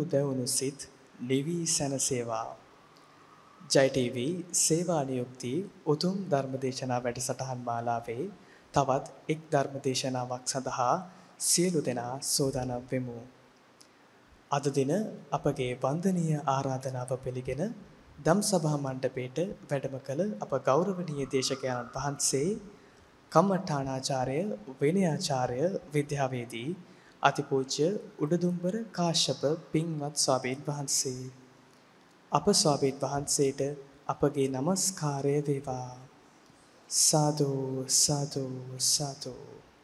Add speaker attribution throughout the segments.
Speaker 1: දැවුණු සිත් නිවි සැනසේවා. ජය TV සේවා නියුක්ති උතුම් ධර්මදේශනා වැඩසටහන් මාලාවේ තවත් එක් ධර්මදේශනාවක් සඳහා සියලු දෙනා සෝදානම් වෙමු. අද දින අපගේ වන්දනීය ආරාධනාව පිළිගෙන ධම්සභා මණ්ඩපයේට වැඩම කළ අප ගෞරවනීය දේශකයන්න් වහන්සේ කම්මඨානාචාර්ය විනයාචාර්ය විද්‍යාවේදී අතිපූජ්‍ය උඩදුම්බර කාශ්‍යප පින්වත් ස්වාමීන් වහන්සේ අප ස්වාමීන් වහන්සේට අපගේ নমස්කාරය වේවා. සාදු සාදු සාදු.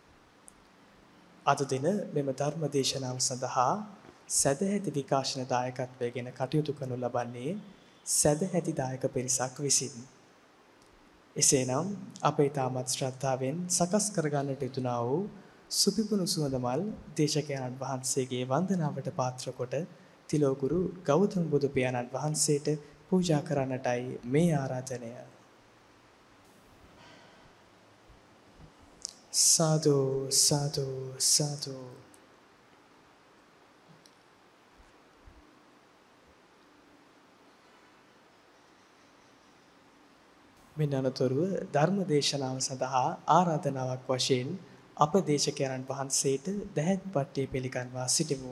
Speaker 1: අද දින මෙම ධර්ම දේශනාව සඳහා සදැහැති විකාශන දායකත්වයෙන් කටයුතු කරනු ලබන්නේ සදැහැති දායක පිරිසක් විසින්. එසේනම් අපේ තාමත් ශ්‍රද්ධාවෙන් සකස් කරගන්නට යුතුනා වූ සුපිපුණු සුවඳමල් දේශකයන්න් වහන්සේගේ වන්දනාවට පාත්‍ර කොට තිලෝගුරු ගෞතම බුදු පියාණන් වහන්සේට පූජා කරන්නටයි මේ ආරාධනය. සාදු සාදු සාදු. මෙන්න අනතුරුව ධර්ම දේශනාව සඳහා ආරාධනාවක් වශයෙන් අප දේශකයන්න් වහන්සේට දැහැත් පට්ටිය පිළිගන්වා සිටිමු.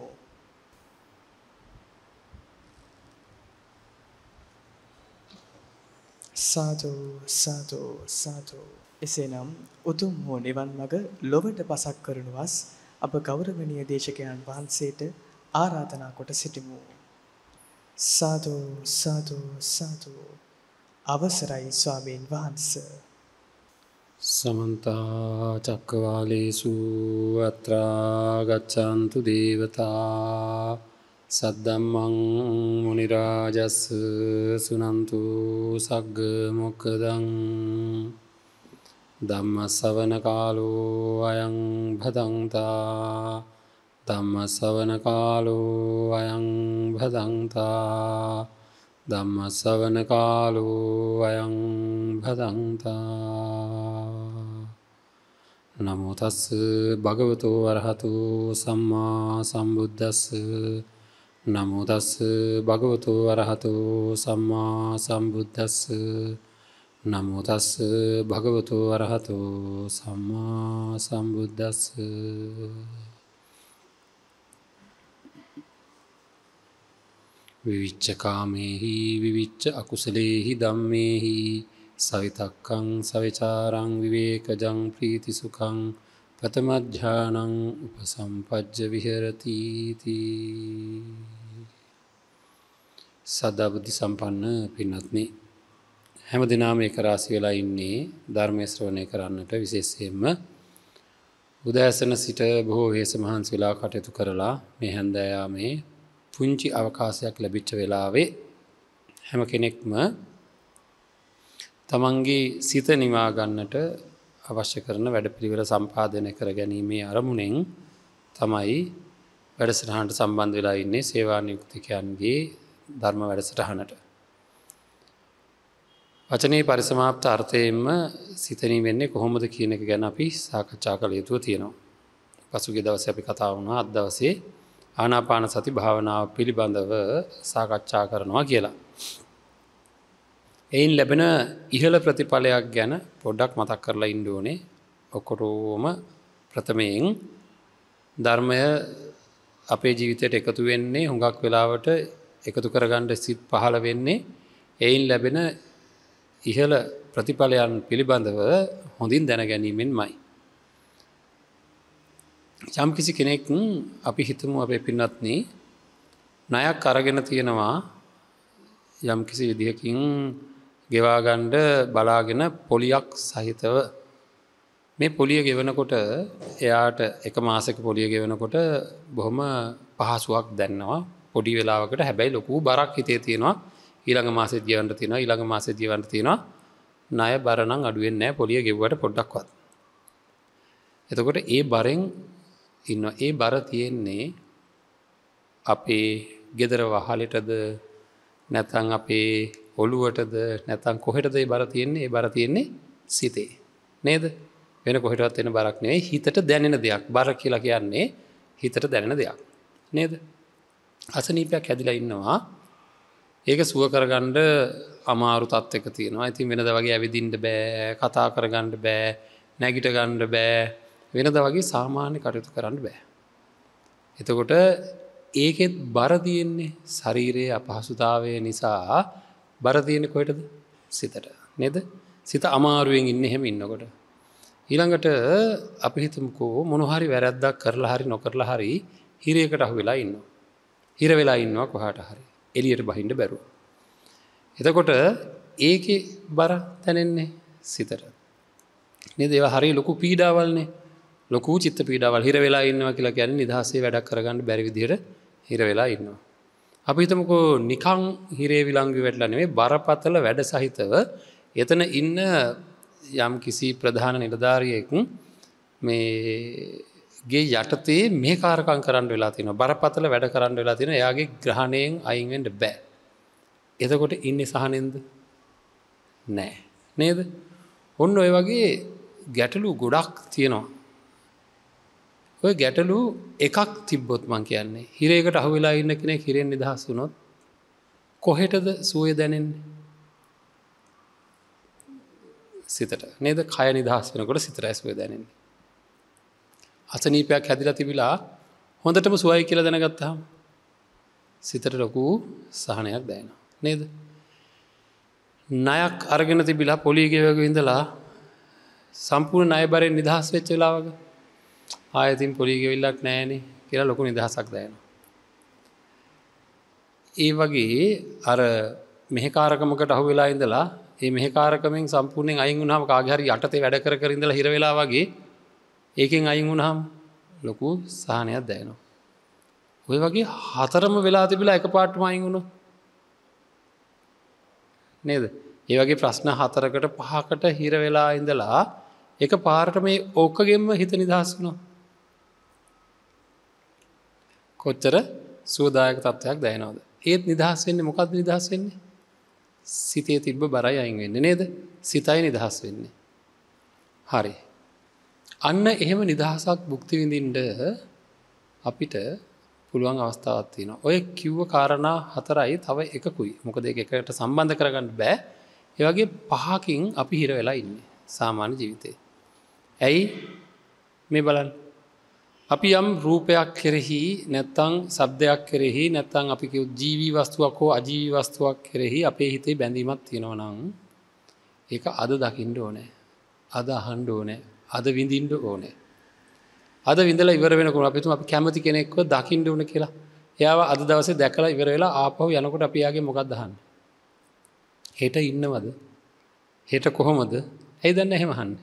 Speaker 1: සාදු සාදු සාදු. එසේනම් උතුම් වූ නිවන් මඟ ලොවට පසක් කරනුවස් අප ගෞරවනීය දේශකයන්න් වහන්සේට ආරාධනා කොට සිටිමු. සාදු සාදු සාදු. අවසරයි ස්වාමීන් වහන්සේ.
Speaker 2: समन्ता चक्रवालेषु अत्रा गच्छन्तु देवता सद्धम्मं मुनिराजस् सुनन्तु सग्ग मोक्खदं ධම්මස්සවන කාලෝ අයං භදංතා ධම්මස්සවන කාලෝ අයං භදංතා ධම්මස්සවන කාලෝ අයං භදංතා. නමෝ තස් භගවතෝ වරහතෝ සම්මා සම්බුද්දස්ස. නමෝ තස් භගවතෝ වරහතෝ සම්මා සම්බුද්දස්ස. නමෝ තස් භගවතෝ වරහතෝ සම්මා සම්බුද්දස්ස. විවිච්ච කාමේහි විවිච්ච අකුසලේහි ධම්මේහි සවිතක්කං සවිචාරං විවේකජං ප්‍රීතිසුඛං ප්‍රථමඥානං උපසම්පජ්ජ විහෙරති තී. සදා බුද්ධ සම්පන්න පින්වත්නි, හැම දිනම එක රාශි වෙලා ඉන්නේ ධර්මයේ ශ්‍රවණය කරන්නට. විශේෂයෙන්ම උදෑසන සිට බොහෝ හේස මහන්සි වෙලා කටයුතු කරලා මේ හැන්දෑයාමේ පුංචි අවකාශයක් ලැබිච්ච වෙලාවේ හැම කෙනෙක්ම තමන්ගේ සිත නිවා ගන්නට අවශ්‍ය කරන වැඩපිළිවෙල සම්පාදනය කර ගැනීමේ අරමුණෙන් තමයි වැඩසටහනට සම්බන්ධ වෙලා ඉන්නේ සේවා නියුක්තිකයන්ගේ ධර්ම වැඩසටහනට. වචනේ පරිසමාප්ත අර්ථයෙන්ම සිතනින් වෙන්නේ කොහොමද කියන එක ගැන අපි සාකච්ඡා කළ යුතු තියෙනවා. පසුගිය දවසේ අපි කතා වුණා අද දවසේ ආනාපාන සති භාවනාව පිළිබඳව සාකච්ඡා කරනවා කියලා. එයින් ලැබෙන ඉහළ ප්‍රතිඵලයක් ගැන පොඩ්ඩක් මතක් කරලා ඉන්න ඕනේ. ඔක්කොටම ප්‍රථමයෙන් ධර්මය අපේ ජීවිතයට එකතු වෙන්නේ හුඟක් වෙලාවට එකතු කරගන්න සිත් පහළ වෙන්නේ එයින් ලැබෙන ඉහළ ප්‍රතිඵලයන් පිළිබඳව හොඳින් දැන ගැනීමෙන්මයි. යම් කිසි කෙනෙක් අපි හිතමු අපේ පින්වත්නි ණයක් අරගෙන තියෙනවා යම් කිසි විදිහකින් ගෙවා ගන්න බලාගෙන පොලියක් සහිතව. මේ පොලිය ගෙවනකොට එයාට එක මාසයක පොලිය ගෙවනකොට බොහොම පහසුවක් දැනෙනවා පොඩි වෙලාවකට. හැබැයි ලොකු බරක් හිතේ තියෙනවා. ඊළඟ මාසෙත් ගෙවන්න තියෙනවා, ඊළඟ මාසෙත් ගෙවන්න තියෙනවා. ණය බර නම් අඩු වෙන්නේ නැහැ පොලිය ගෙවුවට පොඩ්ඩක්වත්. එතකොට ඒ බරෙන් ඉන්නවා. ඒ බර තියෙන්නේ අපේ ගෙදර වහලටද නැත්නම් අපේ ඔළුවටද නැත්නම් කොහෙටද ඒ බර තියෙන්නේ? ඒ බර තියෙන්නේ සිතේ. නේද? වෙන කොහෙටවත් එන බරක් නෙවෙයි, හිතට දැනෙන දෙයක්. බර කියලා කියන්නේ හිතට දැනෙන දෙයක්. නේද? අසනීපයක් හැදිලා ඉන්නවා. ඒක සුව කරගන්න අමාරු තත්ත්වයක තියෙනවා. ඉතින් වෙනද වගේ ඇවිදින්න බෑ, කතා කරගන්න බෑ, නැගිට ගන්න බෑ. වෙනද වගේ සාමාන්‍ය කටයුතු කරන්න බෑ. එතකොට ඒකෙත් බර තියෙන්නේ ශරීරයේ අපහසුතාවය නිසා බර තියෙන්නේ කොහෙටද? සිතට. නේද? සිත අමාරුවෙන් ඉන්නේ එහෙම ඉන්නකොට. ඊළඟට අපි හිතමුකෝ මොන හරි වැරද්දක් කරලා හරි නොකරලා හරි හිරයකට අහු වෙලා ඉන්නවා. හිර වෙලා ඉන්නවා කොහාට හරි. එළියට බහින්න බැරුව. එතකොට ඒකේ බර දැනෙන්නේ සිතට. නේද? ඒවා හරිය ලොකු පීඩාවල්නේ. ලොකු චිත්ත පීඩාවල්. හිර වෙලා ඉන්නවා කියලා කියන්නේ නිදහසේ වැඩක් කරගන්න බැරි විදිහට හිර වෙලා ඉන්නවා. අපි හිතමුකෝ නිකන් හිරේ විලංගු වෙట్లా නෙමෙයි බරපතල වැඩ සහිතව එතන ඉන්න යම් කිසි ප්‍රධාන නිලධාරියෙක් මේ ගේ යටතේ මෙහෙකාරකම් කරන්න වෙලා තියෙනවා. බරපතල වැඩ කරන්න වෙලා තියෙනවා. එයාගේ ග්‍රහණයෙන් අයින් වෙන්න බෑ. එතකොට ඉන්නේ සහනෙන්ද? නෑ. නේද? ඔන්න ඔය වගේ ගැටලු ගොඩක් තියෙනවා. ඔය ගැටලු එකක් තිබ්බොත් මං කියන්නේ හිරේකට අහු වෙලා ඉන්න කෙනෙක් හිරෙන් නිදහස් වුණොත් කොහෙටද සුවය දැනෙන්නේ? සිතට. නේද? කය නිදහස් වෙනකොට සිතට සුවය දැනෙන්නේ. අසනීපයක් හැදිලා තිබිලා හොඳටම සුවයි කියලා දැනගත්තාම සිතට ලොකු සහනයක් දැනෙනවා. නේද? ණයක් අරගෙන තිබිලා පොලිය ගෙවගෙන ඉඳලා සම්පූර්ණ ණය බරෙන් නිදහස් වෙච්ච වෙලාවක ආයෙත් පොලිය ගෙවිල්ලක් නැහැනේ කියලා ලොකු නිදහසක් දැනෙනවා. ඒ වගේ අර මෙහෙකාරකමකට අහු වෙලා ඉඳලා මේ මෙහෙකාරකමෙන් සම්පූර්ණයෙන් අයින් වුණාම කාගේ හරි යටතේ වැඩ කර කර ඉඳලා හිර වෙලා වගේ ඒකෙන් අයින් වුණාම ලොකු සහනයක් දැනෙනවා. ඔය වගේ හතරම වෙලා තිබිලා එකපාරටම අයින් වුණොත් නේද? ඒ වගේ ප්‍රශ්න 4කට 5කට හිර වෙලා ඉඳලා එකපාරට මේ ඔක්කගෙම හිත නිදහස් වුණා. කොච්චර සුවදායක තත්ත්වයක් දැනෙනවද? ඒත් නිදහස් වෙන්නේ මොකද්ද නිදහස් වෙන්නේ? සිතේ තිබ්බ බරයි අයින් වෙන්නේ නේද? සිතයි නිදහස් වෙන්නේ. හරි. අන්න එහෙම නිදහසක් භුක්ති විඳින්න අපිට පුළුවන් අවස්ථාවක් තියෙනවා. ඔය කිව්ව කාරණා 4යි තව එකකුයි. මොකද ඒක එකට සම්බන්ධ කරගන්න බෑ. ඒ වගේ 5කින් අපි හිර වෙලා ඉන්නේ සාමාන්‍ය ජීවිතේ. ඇයි මේ බලන්න. අපි යම් රූපයක් කෙරෙහි නැත්නම් ශබ්දයක් කෙරෙහි නැත්නම් අපි කියු ජීවි වස්තුවක් හෝ අජීවි වස්තුවක් කෙරෙහි අපේ හිතේ බැඳීමක් තියෙනවා නම් ඒක අද දකින්න ඕනේ. අද අහන්න ඕනේ. අද විඳින්න ඕනේ. අද විඳලා ඉවර වෙනකොට අපි අපි කැමති කෙනෙක්ව දකින්න ඕනේ කියලා. එයාව අද දවසේ දැකලා ඉවර වෙලා ආපහු යනකොට අපි යාගේ මොකක්ද අහන්නේ? හෙට ඉන්නවද? හෙට කොහොමද? ඇයි දන්නේ එහෙම අහන්නේ?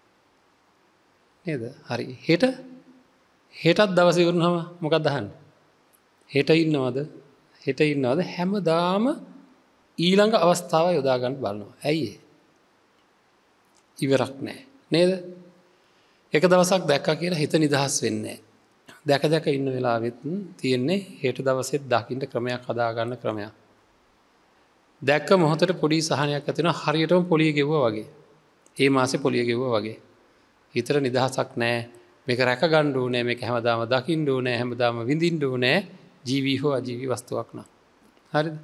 Speaker 2: නේද? හරි. හෙටත් දවසේ ඉවරනම මොකක්ද අහන්නේ? හෙට ඉන්නවද? හෙට ඉන්නවද? හැමදාම ඊළඟ අවස්ථාව යොදා ගන්න බලනවා. ඇයි ඒ? ඉවරක් නැහැ. නේද? එක දවසක් දැක්කා කියලා හිත නිදහස් වෙන්නේ නැහැ. දැක ඉන්න වෙලාවෙත් තියෙන්නේ හෙට දවසෙත් දකින්න ක්‍රමයක් හදා ගන්න ක්‍රමයක්. දැක්ක මොහොතට පොඩි සහනයක් ඇති වෙනවා හරියටම පොලිය ගෙවුවා වගේ. ඒ මාසේ පොලිය ගෙවුවා වගේ. හිතට නිදහසක් නැහැ. මේක රැක ගන්න ඕනේ. මේක හැමදාම දකින්න ඕනේ. හැමදාම විඳින්න ඕනේ. ජීවි හෝ අජීවි වස්තුවක් නා. හරිද?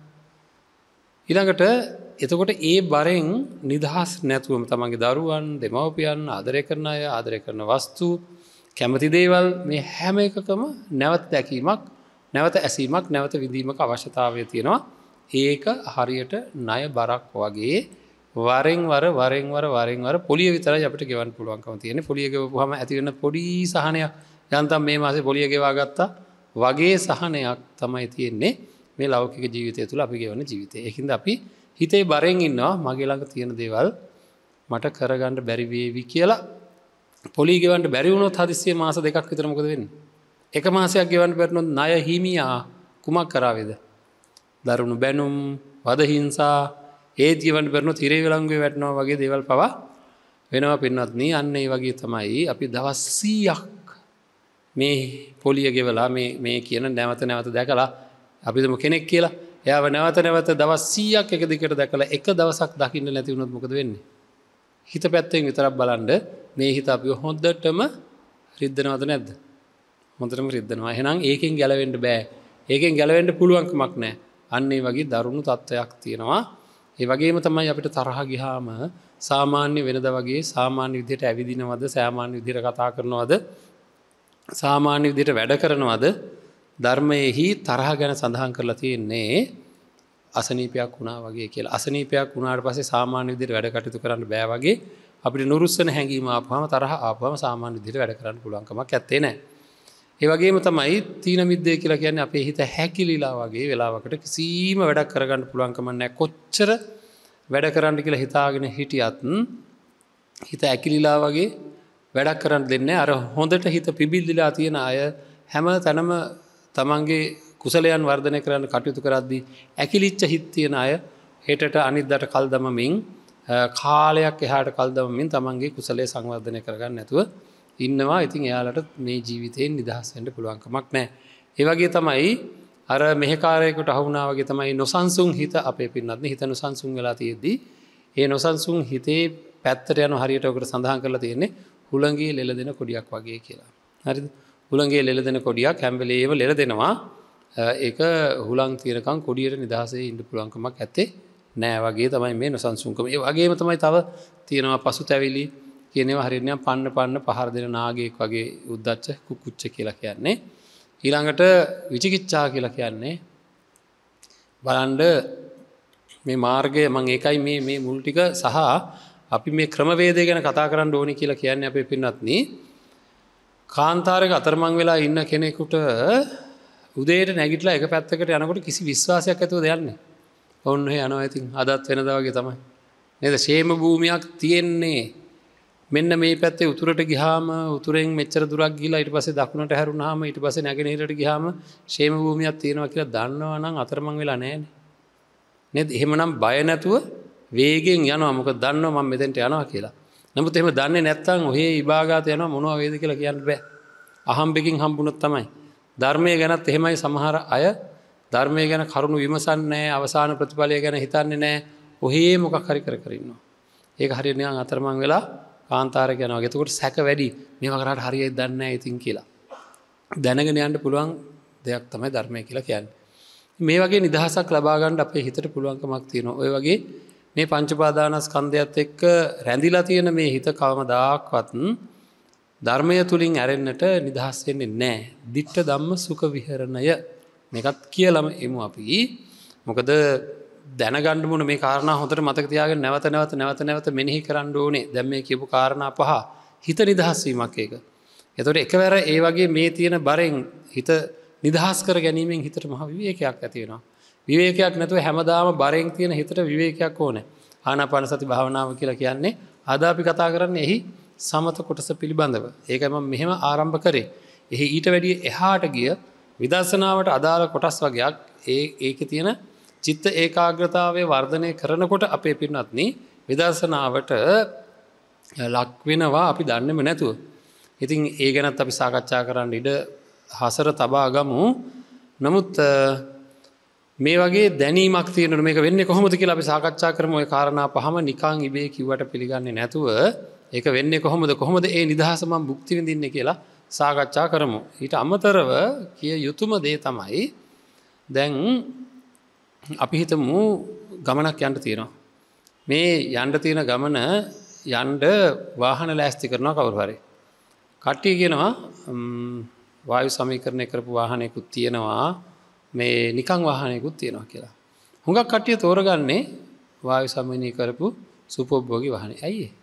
Speaker 2: ඊළඟට එතකොට ඒ බරෙන් නිදහස් නැතුවම තමන්ගේ දරුවන්, දෙමව්පියන්, ආදරය කරන අය, ආදරය කරන වස්තු, කැමති දේවල් මේ හැම එකකම නැවත දැකීමක්, නැවත ඇසීමක්, නැවත විඳීමක අවශ්‍යතාවය තියෙනවා. ඒක හරියට ණය බරක් වගේ වරෙන් වර පොලිය විතරයි අපිට ගෙවන්න පුළුවන්කම තියෙන්නේ. පොලිය ගෙවපුවාම ඇති වෙන පොඩි සහනයක් යන්තම් මේ මාසේ පොලිය ගෙවා ගත්තා වගේ සහනයක් තමයි තියෙන්නේ මේ ලෞකික ජීවිතය තුළ අපි ගෙවන ජීවිතේ. ඒකින්ද අපි හිතේ බරෙන් ඉන්නවා මගේ ළඟ තියෙන දේවල් මට කරගන්න බැරි වේවි කියලා. පොලිය ගෙවන්න බැරි වුණොත් හදිස්සියේ මාස 2ක් විතර මොකද වෙන්නේ? එක මාසයක් ගෙවන්න බැරිනොත් ණය හිමියා කුමක් කරාවේද? දරුණු බැනුම්, වද හිංසා, ඒත් ගෙවන්න බැරිනොත් හිරේ විලංගුවේ වැටෙනවා වගේ දේවල් පවා වෙනවා පින්වත්නි. අන්න ඒ වගේ තමයි අපි දවස් 100ක් මේ පොලිය ගෙවලා මේ කියන නැවත දැකලා අපිටම කෙනෙක් කියලා එයාව නැවත දවස් 100ක් එක දිගට දැකලා එක දවසක් දකින්න නැති වුණොත් මොකද වෙන්නේ? හිත පැත්තෙන් විතරක් බලන්න මේ හිත අපිව හොඳටම රිද්දනවද නැද්ද? හොඳටම රිද්දනවා. එහෙනම් ඒකෙන් ගැලවෙන්න බෑ. ඒකෙන් ගැලවෙන්න පුළුවන්කමක් නැහැ. අන්න ඒ වගේ දරුණු තත්ත්වයක් තියෙනවා. ඒ වගේම තමයි අපිට තරහ ගියාම සාමාන්‍ය වෙනද වගේ සාමාන්‍ය විදිහට ඇවිදිනවද, සාමාන්‍ය විදිහට කතා කරනවද, සාමාන්‍ය විදිහට වැඩ කරනවද? ධර්මයේහි තරහ ගැන සඳහන් කරලා තියෙන්නේ අසනීපයක් වුණා වගේ කියලා. අසනීපයක් වුණාට පස්සේ සාමාන්‍ය විදිහට වැඩ කටයුතු කරන්න බෑ වගේ අපිට නුරුස්සන හැඟීම ආපුවම තරහ ආපුවම සාමාන්‍ය විදිහට වැඩ කරන්න පුළුවන් කමක් නැත්තේ නෑ. ඒ වගේම තමයි තීන මිද්දේ කියලා කියන්නේ අපේ හිත හැකිලිලා වගේ වෙලාවකට කිසිම වැඩක් කරගන්න පුළුවන් කමක් නැහැ. කොච්චර වැඩ කරන්න කියලා හිතාගෙන හිටියත් හිත ඇකිලිලා වගේ වැඩක් කරන්න දෙන්නේ නැහැ. අර හොඳට හිත පිබිද්දිලා තියෙන අය හැම තැනම තමන්ගේ කුසලයන් වර්ධනය කරන්න කටයුතු කරද්දී ඇකිලිච්ච හිත් තියෙන අය හෙටට අනිද්දාට කල් දමමින් කාලයක් එහාට කල් දමමින් තමන්ගේ කුසලයේ සංවර්ධනය කරගන්න නැතුව ඉන්නවා. ඉතින් එයාලට මේ ජීවිතයෙන් නිදහස් වෙන්න පුළුවන් කමක් නැහැ. ඒ වගේ තමයි අර මෙහෙකාරයෙකුට අහු වුණා වගේ තමයි නොසන්සුන් හිත අපේ පින්නත් හිත නොසන්සුන් වෙලා තියෙද්දි ඒ නොසන්සුන් හිතේ පැත්තට යන හරියට ඔකට සඳහන් කරලා තියෙන්නේ හුළඟේ ලෙලදෙන කොඩියක් වගේ කියලා. හරිද? හුළඟේ ලෙලදෙන කොඩියක් හැම වෙලේම ලෙලදෙනවා. ඒක හුළං තියනකම් කොඩියට නිදහසේ ඉන්න පුළුවන් කමක් නැත්තේ නෑ වගේ තමයි මේ නොසන්සුන්කම. ඒ වගේම තමයි තව තියෙනවා පසුතැවිලි කියනවා හරියට නිකන් පන්න පහර දෙන නාගයෙක් වගේ උද්දච්ච කුකුච්ච කියලා කියන්නේ. ඊළඟට විචිකිච්ඡා කියලා කියන්නේ බලන්න මේ මාර්ගය මම ඒකයි මේ මුල් ටික සහ අපි මේ ක්‍රමවේදය ගැන කතා කරන්න ඕනේ කියලා කියන්නේ අපේ පින්වත්නි. කාන්තාරයක අතරමං වෙලා ඉන්න කෙනෙකුට උදේට නැගිටලා එක පැත්තකට යනකොට කිසි විශ්වාසයක් ඇතුවද යන්නේ. ඔන්න ඔහේ යනවා. ඉතින් අදත් වෙනදා වගේ තමයි. නේද? ෂේම භූමියක් තියෙන්නේ. මෙන්න මේ පැත්තේ උතුරට ගියාම උතුරෙන් මෙච්චර දුරක් ගිහලා ඊට පස්සේ දකුණට හැරුණාම ඊට පස්සේ නැගෙනහිරට ගියාම ෂේම භූමියක් තියෙනවා කියලා දන්නවා නම් අතරමං වෙලා නැහැනේ. නේද? එහෙමනම් බය නැතුව වේගෙන් යනවා. මොකද දන්නවා මම මෙතෙන්ට යනවා කියලා. නමුත් එහෙම දන්නේ නැත්නම් ඔහේ විභාගات යනවා මොනවා වේද කියලා කියන්න බෑ. අහම්බෙකින් හම්බුනොත් තමයි. ධර්මයේ ගැනත් එහෙමයි සමහර අය ධර්මයේ ගැන කරුණු විමසන්නේ නැහැ, අවසාන ප්‍රතිඵලය ගැන හිතන්නේ නැහැ. ඔහේ මොකක් හරි කර ඉන්නවා. ඒක හරියට නිකන් අතරමං වෙලා කාන්තාරයක යනවා. එතකොට සැක වැඩි. මේවා කරාට හරියයි දන්නේ නැහැ ඉතින් කියලා. දැනගෙන යන්න පුළුවන් දෙයක් තමයි ධර්මය කියලා කියන්නේ. මේ වගේ නිදහසක් ලබා ගන්න අපේ හිතට පුළුවන්කමක් තියෙනවා. ඔය වගේ මේ පංච පාදානස්කන්ධයත් එක්ක රැඳිලා තියෙන මේ හිත කවමදාක්වත් ධර්මය තුලින් ඇරෙන්නට නිදහස් වෙන්නේ නැහැ. ditta ධම්ම සුඛ විහරණය මේකත් කියලාම එමු අපි. මොකද දැනගන්න ඕන මේ කාරණා හොඳට මතක තියාගෙන නැවත මෙනෙහි කරන්න ඕනේ. දැන් මේ කියපු කාරණා පහ හිත නිදහස් වීමක් ඒක. එතකොට එකවර ඒ වගේ මේ තියෙන බරෙන් හිත නිදහස් කර ගැනීමෙන් හිතට මහ විවේකයක් ඇති වෙනවා. විවේකයක් නැතුව හැමදාම බරෙන් තියෙන හිතට විවේකයක් ඕනේ. ආනාපාන සති භාවනාව කියලා කියන්නේ අද අපි කතා කරන්නේ එහි සමත කොටස පිළිබඳව. ඒකයි මම මෙහෙම ආරම්භ කරේ. එහි ඊට වැඩිය එහාට ගිය විදර්ශනාවට අදාළ කොටස් වගේක් ඒකේ තියෙන චිත්ත ඒකාග්‍රතාවය වර්ධනය කරනකොට අපේ පින්වත්නි විදර්ශනාවට ලක් වෙනවා අපි දන්නේම නැතුව. ඉතින් ඒ ගැනත් අපි සාකච්ඡා කරන්න ඉඩ හසර තබා ගමු. නමුත් මේ වගේ දැනීමක් තියෙනකොට මේක වෙන්නේ කොහොමද කියලා අපි සාකච්ඡා කරමු. ওই කාරණා පහම නිකන් ඉබේ කිව්වට පිළිගන්නේ නැතුව ඒක වෙන්නේ කොහොමද ඒ නිදහස මම භුක්ති විඳින්නේ කියලා සාකච්ඡා කරමු. ඊට අමතරව කිය යුතුම දේ තමයි දැන් අපි හිතමු ගමනක් යන්න තියෙනවා. මේ යන්න තියෙන ගමන යන්න වාහන ලෑස්ති කරනවා කවුරු හරි. කට්ටිය කියනවා වායු සමීකරණය කරපු වාහනයකුත් තියෙනවා මේ නිකං වාහනයකුත් තියෙනවා කියලා. හුඟක් කට්ටිය තෝරගන්නේ වායු සමනීකරණය කරපු සුපෝභෝගී වාහනේ. ඇයි ඒ?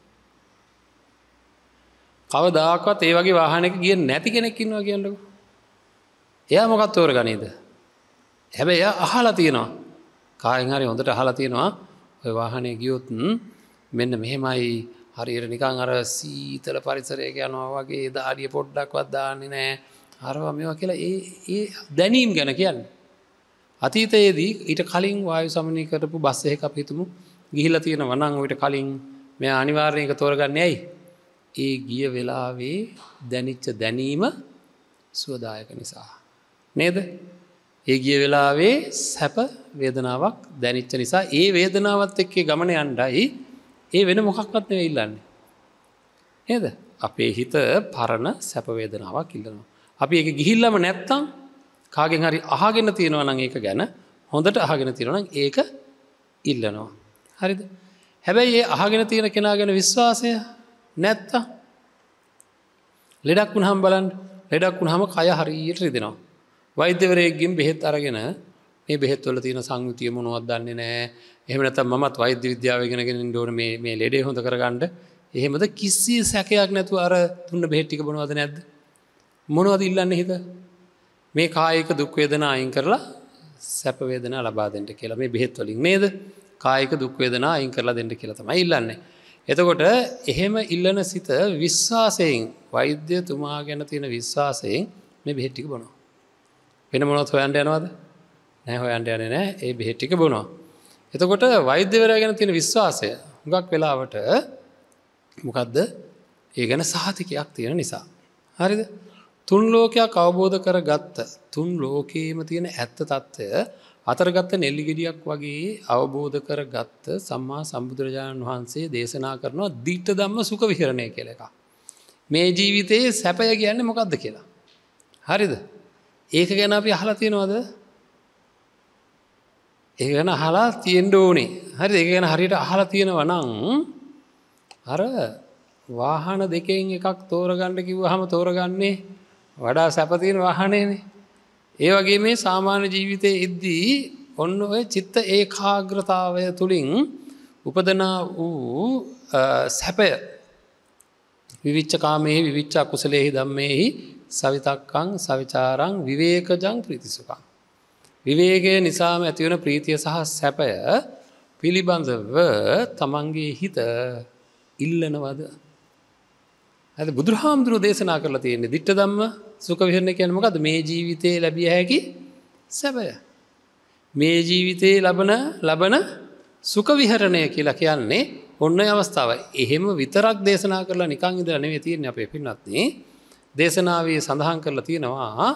Speaker 2: කවදාකවත් ඒ වගේ වාහනයක ගියේ නැති කෙනෙක් ඉන්නවා කියන්නකො. එයා මොකක්ද තෝරගන්නේද? හැබැයි එයා අහලා තියෙනවා. කායෙන් හරි හොඳට අහලා තියෙනවා ඔය වාහනේ ගියොත් මෙන්න මෙහෙමයි හරියට නිකන් අර සීතල පරිසරයක යනවා වගේ දාඩිය පොඩ්ඩක්වත් දාන්නේ නැහැ. අරවා මේවා කියලා ඒ දැනීම් ගැන කියන්නේ. අතීතයේදී ඊට කලින් වායු සමනීකරණය කරපු බස් එකක් අපි හිතමු ගිහිල්ලා තියෙනවා නම් ඊට කලින් මෙයා අනිවාර්යයෙන් ඒක තෝරගන්නේ ඇයි? ඒ ගිය වෙලාවේ දැනිච්ච දැනීම සුවදායක නිසා. නේද? ඒ ගිය වෙලාවේ සැප වේදනාවක් දැනිච්ච නිසා ඒ වේදනාවත් එක්ක ගමන යන්නයි ඒ වෙන මොකක්වත් නෙවෙයි ඉල්ලන්නේ. නේද? අපේ හිත පරණ සැප වේදනාවක් ඉල්ලනවා. අපි ඒක ගිහිල්ලාම නැත්තම් කාගෙන් හරි අහගෙන තියෙනවා නම් ඒක ගැන හොඳට අහගෙන තියෙනවා නම් ඒක ඉල්ලනවා. හරිද? හැබැයි ඒ අහගෙන තියෙන කෙනා ගැන විශ්වාසය නැත්තම් ලෙඩක් වුණාම බලන්න. ලෙඩක් වුණාම කය හරියට රිදෙනවා. වෛද්‍යවරයෙක්ගෙන් බෙහෙත් අරගෙන මේ බෙහෙත් වල තියෙන සංයුතිය මොනවද දන්නේ නැහැ. එහෙම නැත්නම් මමත් වෛද්‍ය විද්‍යාව ඉගෙනගෙන ඉන්න ඕනේ මේ ලෙඩේ හොඳ කරගන්න. එහෙමද කිසි සැකයක් නැතුව අර දුන්න බෙහෙත් ටික බොනවද නැද්ද? මොනවද ඉල්ලන්නේ හිත? මේ කායික දුක් වේදනා අයින් කරලා සැප වේදනා ලබා දෙන්න කියලා මේ බෙහෙත් වලින් නේද? කායික දුක් වේදනා අයින් කරලා දෙන්න කියලා තමයි ඉල්ලන්නේ. එතකොට එහෙම ඉල්ලන සිත විශ්වාසයෙන් වෛද්‍යතුමා ගැන තියෙන විශ්වාසයෙන් මේ බෙහෙත් ටික බොනවා. වෙන මොනවද හොයන්න යනවද? නැහැ හොයන්න යන්නේ නැහැ. ඒ බෙහෙත් ටික බොනවා. එතකොට වෛද්‍යවරයා ගැන තියෙන විශ්වාසය හුඟක් වෙලාවට මොකද්ද? ඒ ගැන සහතිකයක් තියෙන නිසා. හරිද? තුන් ලෝකයක් අවබෝධ කරගත්ත තුන් ලෝකේම තියෙන ඇත්ත తত্ত্বය අතරගත්ත නෙල්ලි ගෙඩියක් වගේ අවබෝධ කරගත්ත සම්මා සම්බුදුරජාණන් වහන්සේ දේශනා කරනවා දිට්ඨ ධම්ම සුඛ විහරණය කියලා එකක්. මේ ජීවිතයේ සැපය කියන්නේ මොකද්ද කියලා. හරිද? ඒක ගැන අපි අහලා තියෙනවද? ඒක ගැන අහලා තියෙන්න ඕනේ. හරිද? ඒක ගැන හරියට අහලා තියෙනවා නම් අර වාහන දෙකෙන් එකක් තෝරගන්න කිව්වහම තෝරගන්නේ වඩා සැප තියෙන වාහනේනේ. ඒ වගේ මේ සාමාන්‍ය ජීවිතයේ ඉද්දී ඔන්න ඔය චිත්ත ඒකාග්‍රතාවය තුලින් උපදනා වූ සැපය විවිච්ඡ කාමේහි විවිච්ඡ අකුසලේහි ධම්මේහි සවිතක්කං සවිචාරං විවේකජං ප්‍රීතිසුඛං. විවේකයේ නිසාම ඇතිවන ප්‍රීතිය සහ සැපය පිළිබඳව තමන්ගේ හිත ඉල්ලනවද? හරි බුදුරහාමුදුරුවෝ දේශනා කරලා තියෙන්නේ ditta ධම්ම සුඛ විහරණය කියන්නේ මොකද්ද? මේ ජීවිතේ ලැබිය හැකි සැපය. මේ ජීවිතේ ලබන සුඛ විහරණය කියලා කියන්නේ ඔන්න ඔය අවස්ථාවයි. එහෙම විතරක් දේශනා කරලා නිකන් ඉඳලා නෙවෙයි තියෙන්නේ අපේ පින්වත්නි. දේශනාවේ සඳහන් කරලා තියෙනවා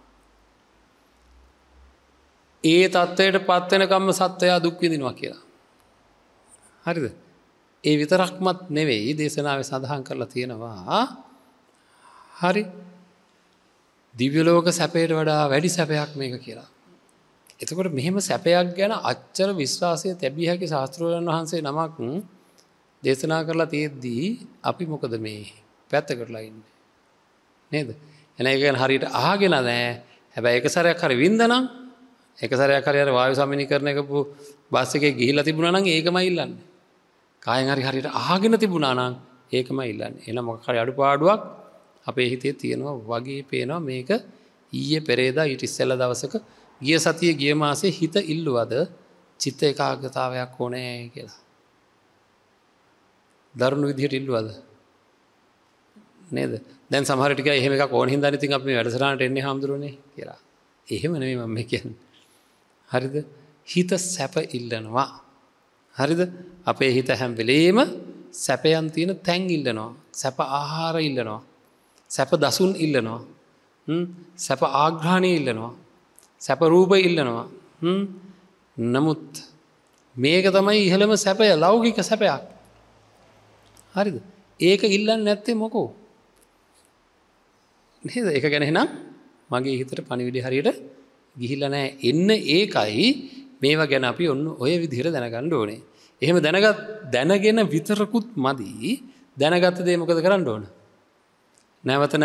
Speaker 2: ඒ தත්වයට පත් වෙනකම්ම සත්වයා දුක් විඳිනවා කියලා. හරිද? ඒ විතරක්මත් නෙවෙයි දේශනාවේ සඳහන් කරලා තියෙනවා හරි දිව්‍ය ලෝක සැපයට වඩා වැඩි සැපයක් මේක කියලා. එතකොට මෙහෙම සැපයක් ගැන අච්චර විශ්වාසය තැබිය හැකි ශාස්ත්‍රඥයන් වහන්සේ නමක් දේශනා කරලා තියෙද්දී අපි මොකද මේ පැත්තකටලා ඉන්නේ නේද? එන එක ගැන හරියට අහගෙන නැහැ. හැබැයි එක සැරයක් හරි වින්දනම් එක සැරයක් හරි අර වායු සමනීකරණය කරපු බස් එකේ ගිහිල්ලා තිබුණා නම් ඒකමයි ඉල්ලන්නේ. කායෙන් හරි හරියට අහගෙන තිබුණා නම් ඒකමයි ඉල්ලන්නේ. එහෙනම් මොකක් හරි අඩුපාඩුවක් අපේ හිතේ තියෙනවා වගේ පේනවා. මේක ඊයේ පෙරේදා ඊට ඉස්සෙල්ලා දවසක ගිය සතියේ ගිය මාසේ හිත ඉල්ලුවද චිත්ත ඒකාග්‍රතාවයක් ඕනේ කියලා. දරුණු විදිහට ඉල්ලුවද නේද? දැන් සමහර ටික එහෙම එකක් ඕන හින්දානේ ඉතින් අපි මේ වැඩසටහනට එන්නේ හාමුදුරනේ කියලා. එහෙම නෙමෙයි මම කියන්නේ. හරිද? හිත සැප ඉල්ලනවා. හරිද? අපේ හිත හැම වෙලේම සැපයන් තියෙන තැන් ඉල්ලනවා. සැප ආහාර ඉල්ලනවා. සැප දසුන් ඉල්ලනවා. සැප ආග්‍රහණය ඉල්ලනවා. සැප රූප ඉල්ලනවා. නමුත් මේක තමයි ඉහළම සැපය, ලෞකික සැපයක්. හරිද? ඒක ඉල්ලන්නේ නැත්තේ මොකෝ? නේද? ඒක ගැන එහෙනම් මගේ හිතට පණිවිඩය හරියට ගිහිල්ලා නැහැ. එන්න ඒකයි මේවා ගැන අපි ඔන්න ඔය විදිහට දැනගන්න ඕනේ. එහෙම දැනගෙන විතරකුත් මදි. දැනගත්ත දේ මොකද කරන්න ඕන? නැවත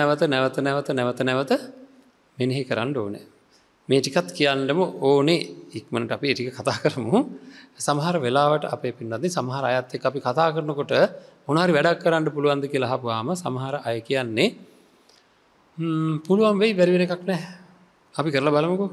Speaker 2: මෙනෙහි කරන්න ඕනේ. මේ ටිකත් කියන්නම ඕනේ. ඉක්මනට අපි ටික කතා කරමු. සමහර වෙලාවට අපේ පින්නදී සමහර අයත් එක්ක අපි කතා කරනකොට මොනාරි වැඩක් කරන්න පුළුවන්ද කියලා අහපුවාම සමහර අය කියන්නේ පුළුවන් වෙයි, බැරි වෙන එකක් නැහැ. අපි කරලා බලමුකෝ.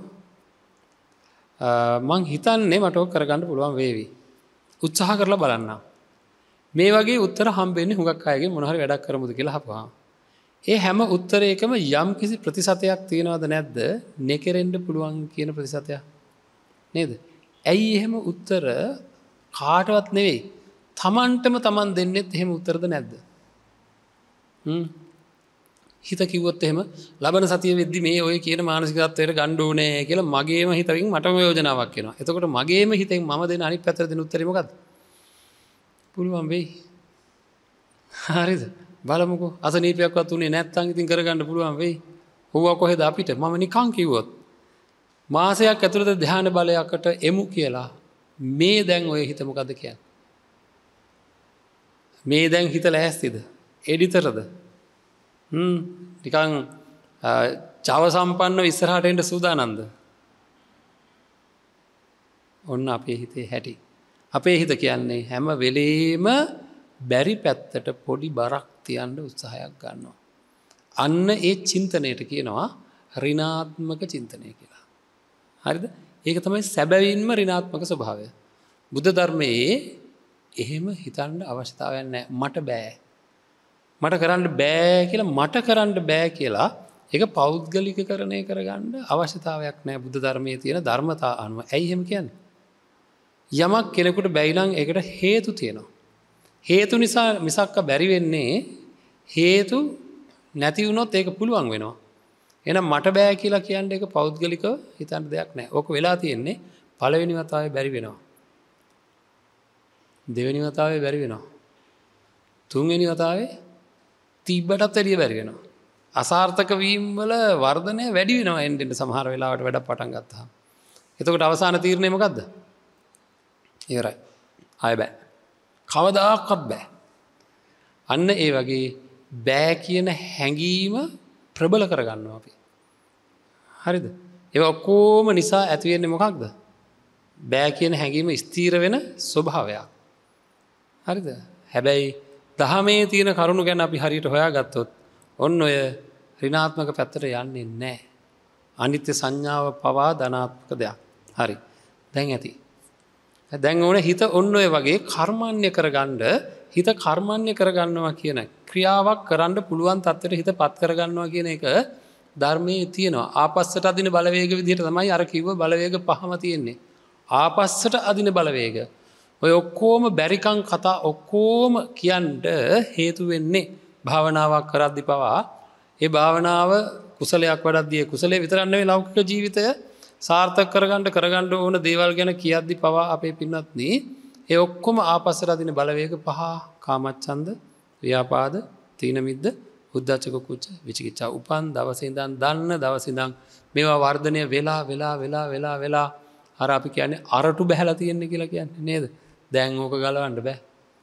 Speaker 2: මං හිතන්නේ මට ඔක් කරගන්න පුළුවන් වේවි. උත්සාහ කරලා බලන්න. මේ වගේ උත්තර හම්බෙන්නේ හුඟක් අයගෙන් මොන හරි වැඩක් කරමුද කියලා අහපුවාම. ඒ හැම උත්තරයකම යම් කිසි ප්‍රතිශතයක් තියෙනවද නැද්ද? නෙකරෙන්න පුළුවන් කියන ප්‍රතිශතයක්. නේද? ඇයි එහෙම උත්තර කාටවත් නෙවෙයි. තමන්ටම තමන් දෙන්නෙත් එහෙම උත්තරද නැද්ද? හිත කිව්වොත් එහෙම ලබන සතිය වෙද්දි මේ ඔය කියන මානසික තත්ත්වයට ගන්න ඕනේ කියලා මගේම හිතකින් මටම යෝජනාවක් එනවා. එතකොට මගේම හිතෙන් මම දෙන අනිත් පැත්තට දෙන උත්තරේ මොකද්ද? පුළුවන් වෙයි. හරිද? බලමුකෝ. අසනීපයක්වත් උනේ නැත්තම් ඉතින් කරගන්න පුළුවන් වෙයි. ඕවා කොහෙද අපිට? මම නිකන් කිව්වොත් මාසයක් ඇතුළත ධ්‍යාන බලයකට එමු කියලා මේ දැන් ඔය හිත මොකද කියන්නේ? මේ දැන් හිත ලෑස්තිද? එඩිතරද? නිකන් චව සම්පන්නව ඉස්සරහට එන්න සූදානම්ද? ඔන්න අපේ හිතේ හැටි. අපේ හිත කියන්නේ හැම වෙලේම බැරි පැත්තට පොඩි බරක් තියන්න උත්සාහයක් ගන්නවා. අන්න ඒ චින්තනයට කියනවා ඍණාත්මක චින්තනය කියලා. හරිද? ඒක තමයි සැබවින්ම ඍණාත්මක ස්වභාවය. බුද්ධ ධර්මයේ එහෙම හිතන්න අවශ්‍යතාවයක් නැහැ. මට බෑ. මට කරන්න බෑ කියලා මට කරන්න බෑ කියලා ඒක පෞද්ගලිකකරණය කරගන්න අවශ්‍යතාවයක් නැහැ බුද්ධ ධර්මයේ තියෙන ධර්මතා අනුව. ඇයි එහෙම කියන්නේ? යමක් කෙනෙකුට බැයි නම් ඒකට හේතු තියෙනවා. හේතු නිසා මිසක්ක බැරි වෙන්නේ හේතු නැති වුණොත් ඒක පුළුවන් වෙනවා. එහෙනම් මට බෑ කියලා කියන්නේ ඒක පෞද්ගලිකව හිතන්න දෙයක් නැහැ. ඕක වෙලා තියෙන්නේ පළවෙනි වතාවේ බැරි වෙනවා. දෙවෙනි වතාවේ බැරි වෙනවා. තුන්වෙනි වතාවේ තිබ්බටත් වැඩිය බැරි වෙනවා. අසාර්ථක වීම වල වර්ධනය වැඩි වෙනවා එන්න සමහර වෙලාවට වැඩ පටන් ගත්තාම. එතකොට අවසාන තීරණය මොකද්ද? ඉවරයි. ආය බෑ. කවදාකවත් බෑ. අන්න ඒ වගේ බෑ කියන හැඟීම ප්‍රබල කරගන්නවා අපි. හරිද? ඒවා ඔක්කොම නිසා ඇති වෙන්නේ මොකක්ද? බෑ කියන හැඟීම ස්ථීර වෙන ස්වභාවයක්. හරිද? හැබැයි දහමේ තියෙන කරුණු ගැන අපි හරියට හොයාගත්තොත් ඔන්න ඔය ඍණාත්මක පැත්තට යන්නේ නැහැ. අනිත්‍ය සංඥාව පවා ධනාත්මක දෙයක්. හරි. දැන් ඇති. දැන් ඕන හිත ඔන්න ඔය වගේ කර්මන්නේ කරගන්න හිත කර්මන්නේ කරගන්නවා කියන ක්‍රියාවක් කරන්න පුළුවන් තත්ත්වයට හිත පත් කරගන්නවා කියන එක ධර්මයේ තියෙනවා. ආපස්සට අදින බලවේග විදිහට තමයි අර කිව්ව බලවේග පහම තියෙන්නේ. ආපස්සට අදින බලවේග. ඔය ඔක්කොම බැරිකම් කතා ඔක්කොම කියන්න හේතු වෙන්නේ භාවනාවක් කරද්දි පවා ඒ භාවනාව කුසලයක් වඩද්දී කුසලයේ විතරක් නෙවෙයි ලෞකික ජීවිතය සාර්ථක කරගන්න ඕන දේවල් ගැන කියද්දි පවා අපේ පින්වත්නි ඒ ඔක්කොම ආපස්සට අදින බලවේග පහ කාමච්ඡන්ද, ව්‍යාපාද, තීන මිද්ද, උද්ධච්ච කුච්ච, විචිකිච්ඡා උපන් දවසේ ඉඳන් දන්න දවසේ ඉඳන් මේවා වර්ධනය වෙලා අර අපි කියන්නේ අරටු බහැලා තියෙන්නේ කියලා කියන්නේ නේද? දැන් ඕක ගලවන්න බෑ.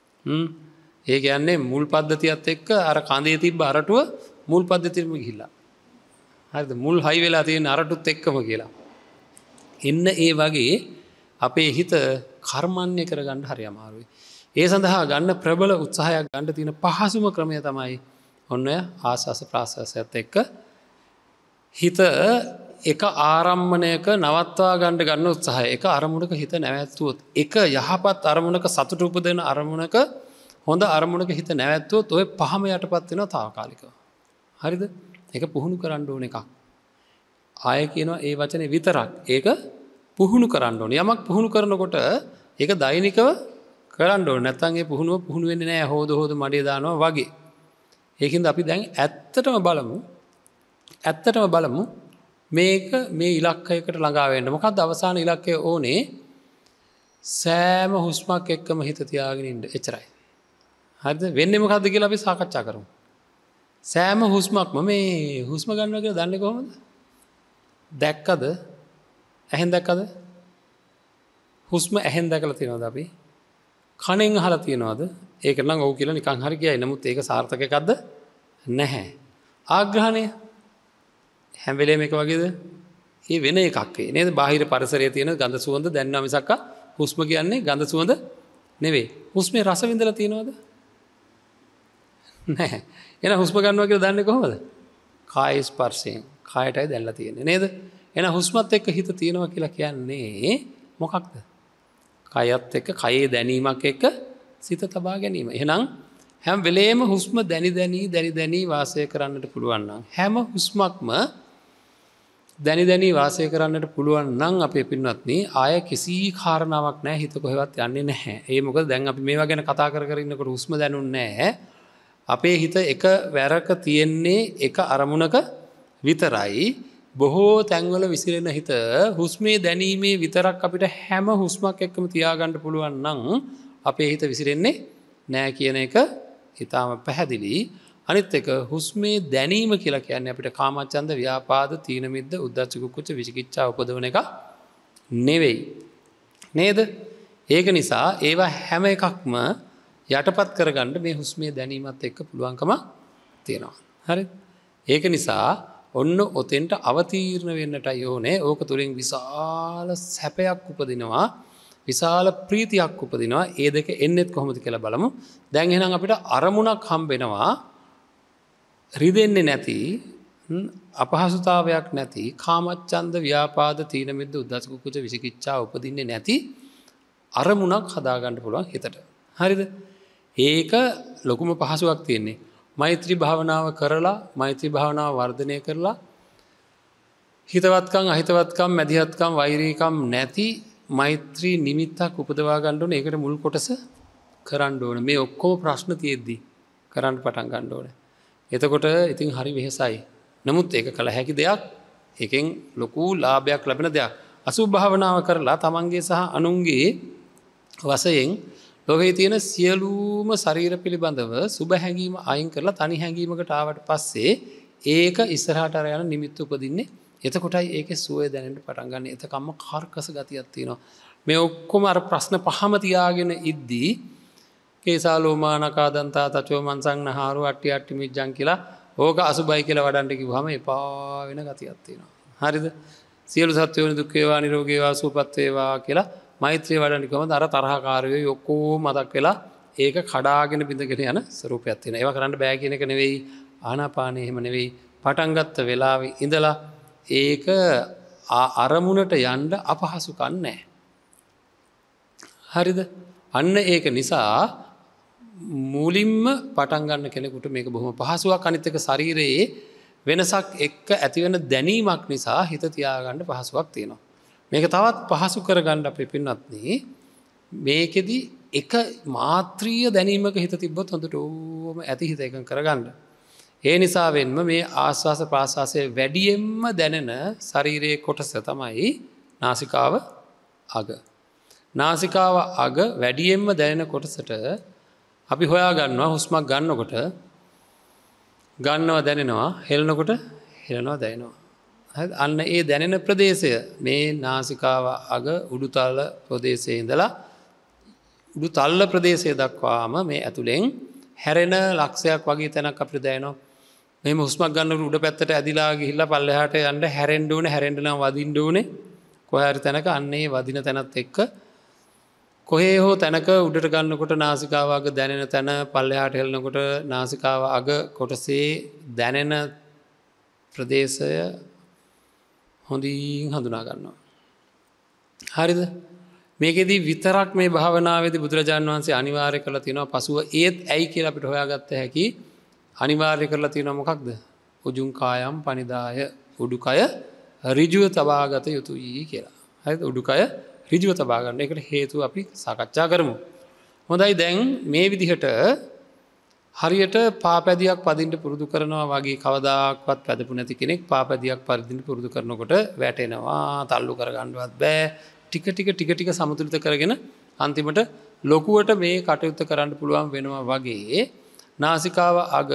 Speaker 2: ඒ කියන්නේ මුල් පද්ධතියත් එක්ක අර කඳේ තිබ්බ අරටුව මුල් පද්ධතියෙම ගිහිල්ලා. හරිද? මුල් හයි වෙලා තියෙන අරටුත් එක්කම කියලා. එන්න ඒ වගේ අපේ හිත කර්මන්නේ කරගන්න හරි අමාරුයි. ඒ සඳහා ගන්න ප්‍රබල උත්සාහයක් ගන්න තියෙන පහසුම ක්‍රමය තමයි ඔන්න ආස්වාස ප්‍රාස්වාසයත් එක්ක හිත එක ආරම්මණයක නවත්වා ගන්න උත්සාහය. එක අරමුණක හිත නැවැත්තුවොත් එක යහපත් අරමුණක සතුට උපදින අරමුණක හොඳ අරමුණක හිත නැවැත්තුවොත් ඔය පහම යටපත් වෙනවා తాවකාලිකව. හරිද? ඒක පුහුණු කරන්න ඕන එකක්. ආය කියනවා ඒ වචනේ විතරක්. ඒක පුහුණු කරන්න ඕනේ. යමක් පුහුණු කරනකොට ඒක දෛනිකව කරන්න ඕනේ. නැත්නම් ඒ පුහුණු වෙන්නේ නැහැ. හොද මඩේ දානවා වගේ. ඒකින්ද අපි දැන් ඇත්තටම බලමු මේක මේ ඉලක්කයකට ළඟා වෙන්න. මොකක්ද අවසාන ඉලක්කය ඕනේ? සෑම හුස්මක් එක්කම හිත තියාගෙන ඉන්න. එච්චරයි. හරිද? වෙන්නේ මොකද්ද කියලා අපි සාකච්ඡා කරමු. සෑම හුස්මක්ම මේ හුස්ම ගන්නවා කියලා දන්නේ කොහොමද? දැක්කද? ඇහෙන් දැක්කද? හුස්ම ඇහෙන් දැකලා තියෙනවද අපි? කනෙන් අහලා තියෙනවද? ඒක නම් ඔව් කියලා නිකන් හරි කියයි. නමුත් ඒක සාර්ථක එකක්ද? නැහැ. ආග්‍රහණය හැම වෙලේම එක වගේද? ඒ වෙන එකක් වේ නේද? බාහිර පරිසරයේ තියෙන ගඳ සුවඳ දැනනවා මිසක් හුස්ම කියන්නේ ගඳ සුවඳ නෙවෙයි. හුස්මේ රස විඳලා තියෙනවද? නැහැ. එහෙනම් හුස්ම ගන්නවා කියලා දන්නේ කොහොමද? කාය ස්පර්ශයෙන්. කායයටයි දැනලා තියෙන්නේ නේද? එහෙනම් හුස්මත් එක්ක හිත තියෙනවා කියලා කියන්නේ මොකක්ද? කයත් එක්ක කයේ දැනීමක් එක්ක සිත තබා ගැනීම. එහෙනම් හැම වෙලේම හුස්ම දැනි වාසය කරන්නට පුළුවන් නම් හැම හුස්මක්ම දැනි වාසය කරන්නට පුළුවන් නම් අපේ පින්වත්නි ආය කිසි කාරණාවක් නැහැ හිත කොහෙවත් යන්නේ නැහැ. ඒ මොකද දැන් අපි මේවා ගැන කතා කර ඉන්නකොට හුස්ම දැනුන්නේ නැහැ. අපේ හිත එක වැරක තියෙන්නේ එක අරමුණක විතරයි. බොහෝ තැන්වල විසිරෙන හිත හුස්මේ දැනීමේ විතරක් අපිට හැම හුස්මක් එක්කම තියාගන්න පුළුවන් නම් අපේ හිත විසිරෙන්නේ නැහැ කියන එක ඊටාම පැහැදිලි. අනිත් එක හුස්මේ දැනීම කියලා කියන්නේ අපිට කාමච්ඡන්ද ව්‍යාපාද තීන මිද්ද උද්ධච්ච කුක්කුච්ච විචිකිච්ඡා උපදවන එක නෙවෙයි. නේද? ඒක නිසා ඒවා හැම එකක්ම යටපත් කරගන්න මේ හුස්මේ දැනීමත් එක්ක පුළුවන්කම තියෙනවා. හරි? ඒක නිසා ඔන්න ඔතෙන්ට අවතීර්ණ වෙන්නටයි ඕනේ. ඕක තුලින් විශාල සැපයක් උපදිනවා. විශාල ප්‍රීතියක් උපදිනවා. ඒ දෙක එන්නෙත් කොහොමද කියලා බලමු. දැන් එහෙනම් අපිට අරමුණක් හම්බෙනවා. රිදෙන්නේ නැති අපහසුතාවයක් නැති කාමච්ඡන්ද ව්‍යාපාද තීන මිද්ද උද්ධච්ච කුක්කුච්ච විචිකිච්ඡා උපදින්නේ නැති අරමුණක් හදාගන්න පුළුවන් හිතට. හරිද? ඒක ලොකුම පහසුවක් තියෙන්නේ. මෛත්‍රී භාවනාව කරලා මෛත්‍රී භාවනාව වර්ධනය කරලා හිතවත්කම් අහිතවත්කම් මැදිහත්කම් වෛරීකම් නැති මෛත්‍රී නිමිත්තක් උපදවා ගන්න ඕනේ. ඒකට මුල් කොටස කරන්න ඕනේ. මේ ඔක්කොම ප්‍රශ්න තියෙද්දි කරන්න පටන් ගන්න ඕනේ. එතකොට ඉතින් හරි වෙහෙසයි. නමුත් ඒක කළ හැකි දෙයක්. ඒකෙන් ලොකු ලාභයක් ලැබෙන දෙයක්. අසුභ භාවනාව කරලා තමන්ගේ සහ අනුන්ගේ වශයෙන් ලෝකයේ තියෙන සියලුම ශරීර පිළිබඳව සුභ හැඟීම අයින් කරලා තනි හැඟීමකට ආවට පස්සේ ඒක ඉස්සරහට අර යන නිමිත්ත උපදින්නේ. එතකොටයි ඒකේ සුවය දැනෙන්න පටන් ගන්න. එතකම්ම කර්කස ගතියක් තියෙනවා. මේ ඔක්කොම අර ප්‍රශ්න පහම තියාගෙන ඉද්දී කේසා ලෝමානකා දන්තා තචෝ මන්සං නහාරු අට්ටි අට්ටි මිජ්ජං කියලා ඕක අසුබයි කියලා වඩන්න කිව්වම එපා වෙන ගතියක් තියෙනවා. හරිද? සියලු සත්වයන් දුක් වේවා නිරෝගී වේවා සුවපත් වේවා කියලා මෛත්‍රිය වඩන්න කිව්වම අර තරහකාරයෝ ඔක්කොම මතක් වෙලා ඒක කඩාගෙන බිඳගෙන යන ස්වරූපයක් තියෙනවා. ඒවා කරන්න බෑ කියන එක නෙවෙයි. ආනාපානෙ එහෙම නෙවෙයි. පටන් ගත්ත වෙලාවේ ඉඳලා ඒක අරමුණට යන්න අපහසුකම් නැහැ. හරිද? අන්න ඒක නිසා මූලින්ම පටන් ගන්න කෙනෙකුට මේක බොහොම පහසුවක්. අනිත් එක ශරීරයේ වෙනසක් එක්ක ඇතිවෙන දැනීමක් නිසා හිත තියාගන්න පහසුවක් තියෙනවා. මේක තවත් පහසු කරගන්න අපේ පින්වත්නි මේකෙදි එක මාත්‍රීය දැනීමක හිත තිබ්බොත් හොඳට ඕම ඇති හිත එකඟ කරගන්න. ඒ නිසා වෙන්ම මේ ආස්වාස ප්‍රාස්වාසයේ වැඩියෙන්ම දැනෙන ශරීරයේ කොටස තමයි නාසිකාව අග. නාසිකාව අග වැඩියෙන්ම දැනෙන කොටසට අපි හොයා ගන්නවා හුස්මක් ගන්නකොට ගන්නවා දැනෙනවා හෙලනකොට හෙලනවා දැනෙනවා. හරිද? අන්න ඒ දැනෙන ප්‍රදේශය මේ නාසිකාව අග උඩුතල ප්‍රදේශයේ ඉඳලා උඩුතල්ල ප්‍රදේශය දක්වාම මේ ඇතුලෙන් හැරෙන ලක්ෂයක් වගේ තැනක් අපිට දැනෙනවා. මෙහෙම හුස්මක් ගන්නකොට උඩ පැත්තට ඇදිලා ගිහිල්ලා පල්ලෙහාට යන්න හැරෙන්න ඕනේ. හැරෙන්න නම් වදින්න ඕනේ. කොහේ හරි තැනක අන්නේ වදින තැනත් එක්ක කොහේ හෝ තැනක උඩට ගන්නකොට නාසිකාව අග දැනෙන තැන පල්ලෙහාට හෙලනකොට නාසිකාව අග කොටසේ දැනෙන ප්‍රදේශය හොඳින් හඳුනා ගන්නවා. හරිද? මේකෙදි විතරක් මේ භාවනාවේදී බුදුරජාණන් වහන්සේ අනිවාර්ය කරලා තියෙනවා පසුව ඒත් ඇයි කියලා අපිට හොයාගත්ත හැකි අනිවාර්ය කරලා තියෙනවා මොකක්ද? උජුං කායම් පනිදාය උඩුකය ඍජුව තබාගත යුතුයි කියලා. හරිද? උඩුකය ඍජුව තබා ගන්න. ඒකට හේතුව අපි සාකච්ඡා කරමු. හොඳයි දැන් මේ විදිහට හරියට පාපැදියක් පදින්න පුරුදු කරනවා වගේ කවදාක්වත් පැදපු නැති කෙනෙක් පාපැදියක් පදින්න පුරුදු කරනකොට වැටෙනවා, තල්ලු කරගන්නවත් බෑ. ටික ටික සමතුලිත කරගෙන අන්තිමට ලොකුවට මේ කටයුත්ත කරන්න පුළුවන් වෙනවා වගේ නාසිකාව අග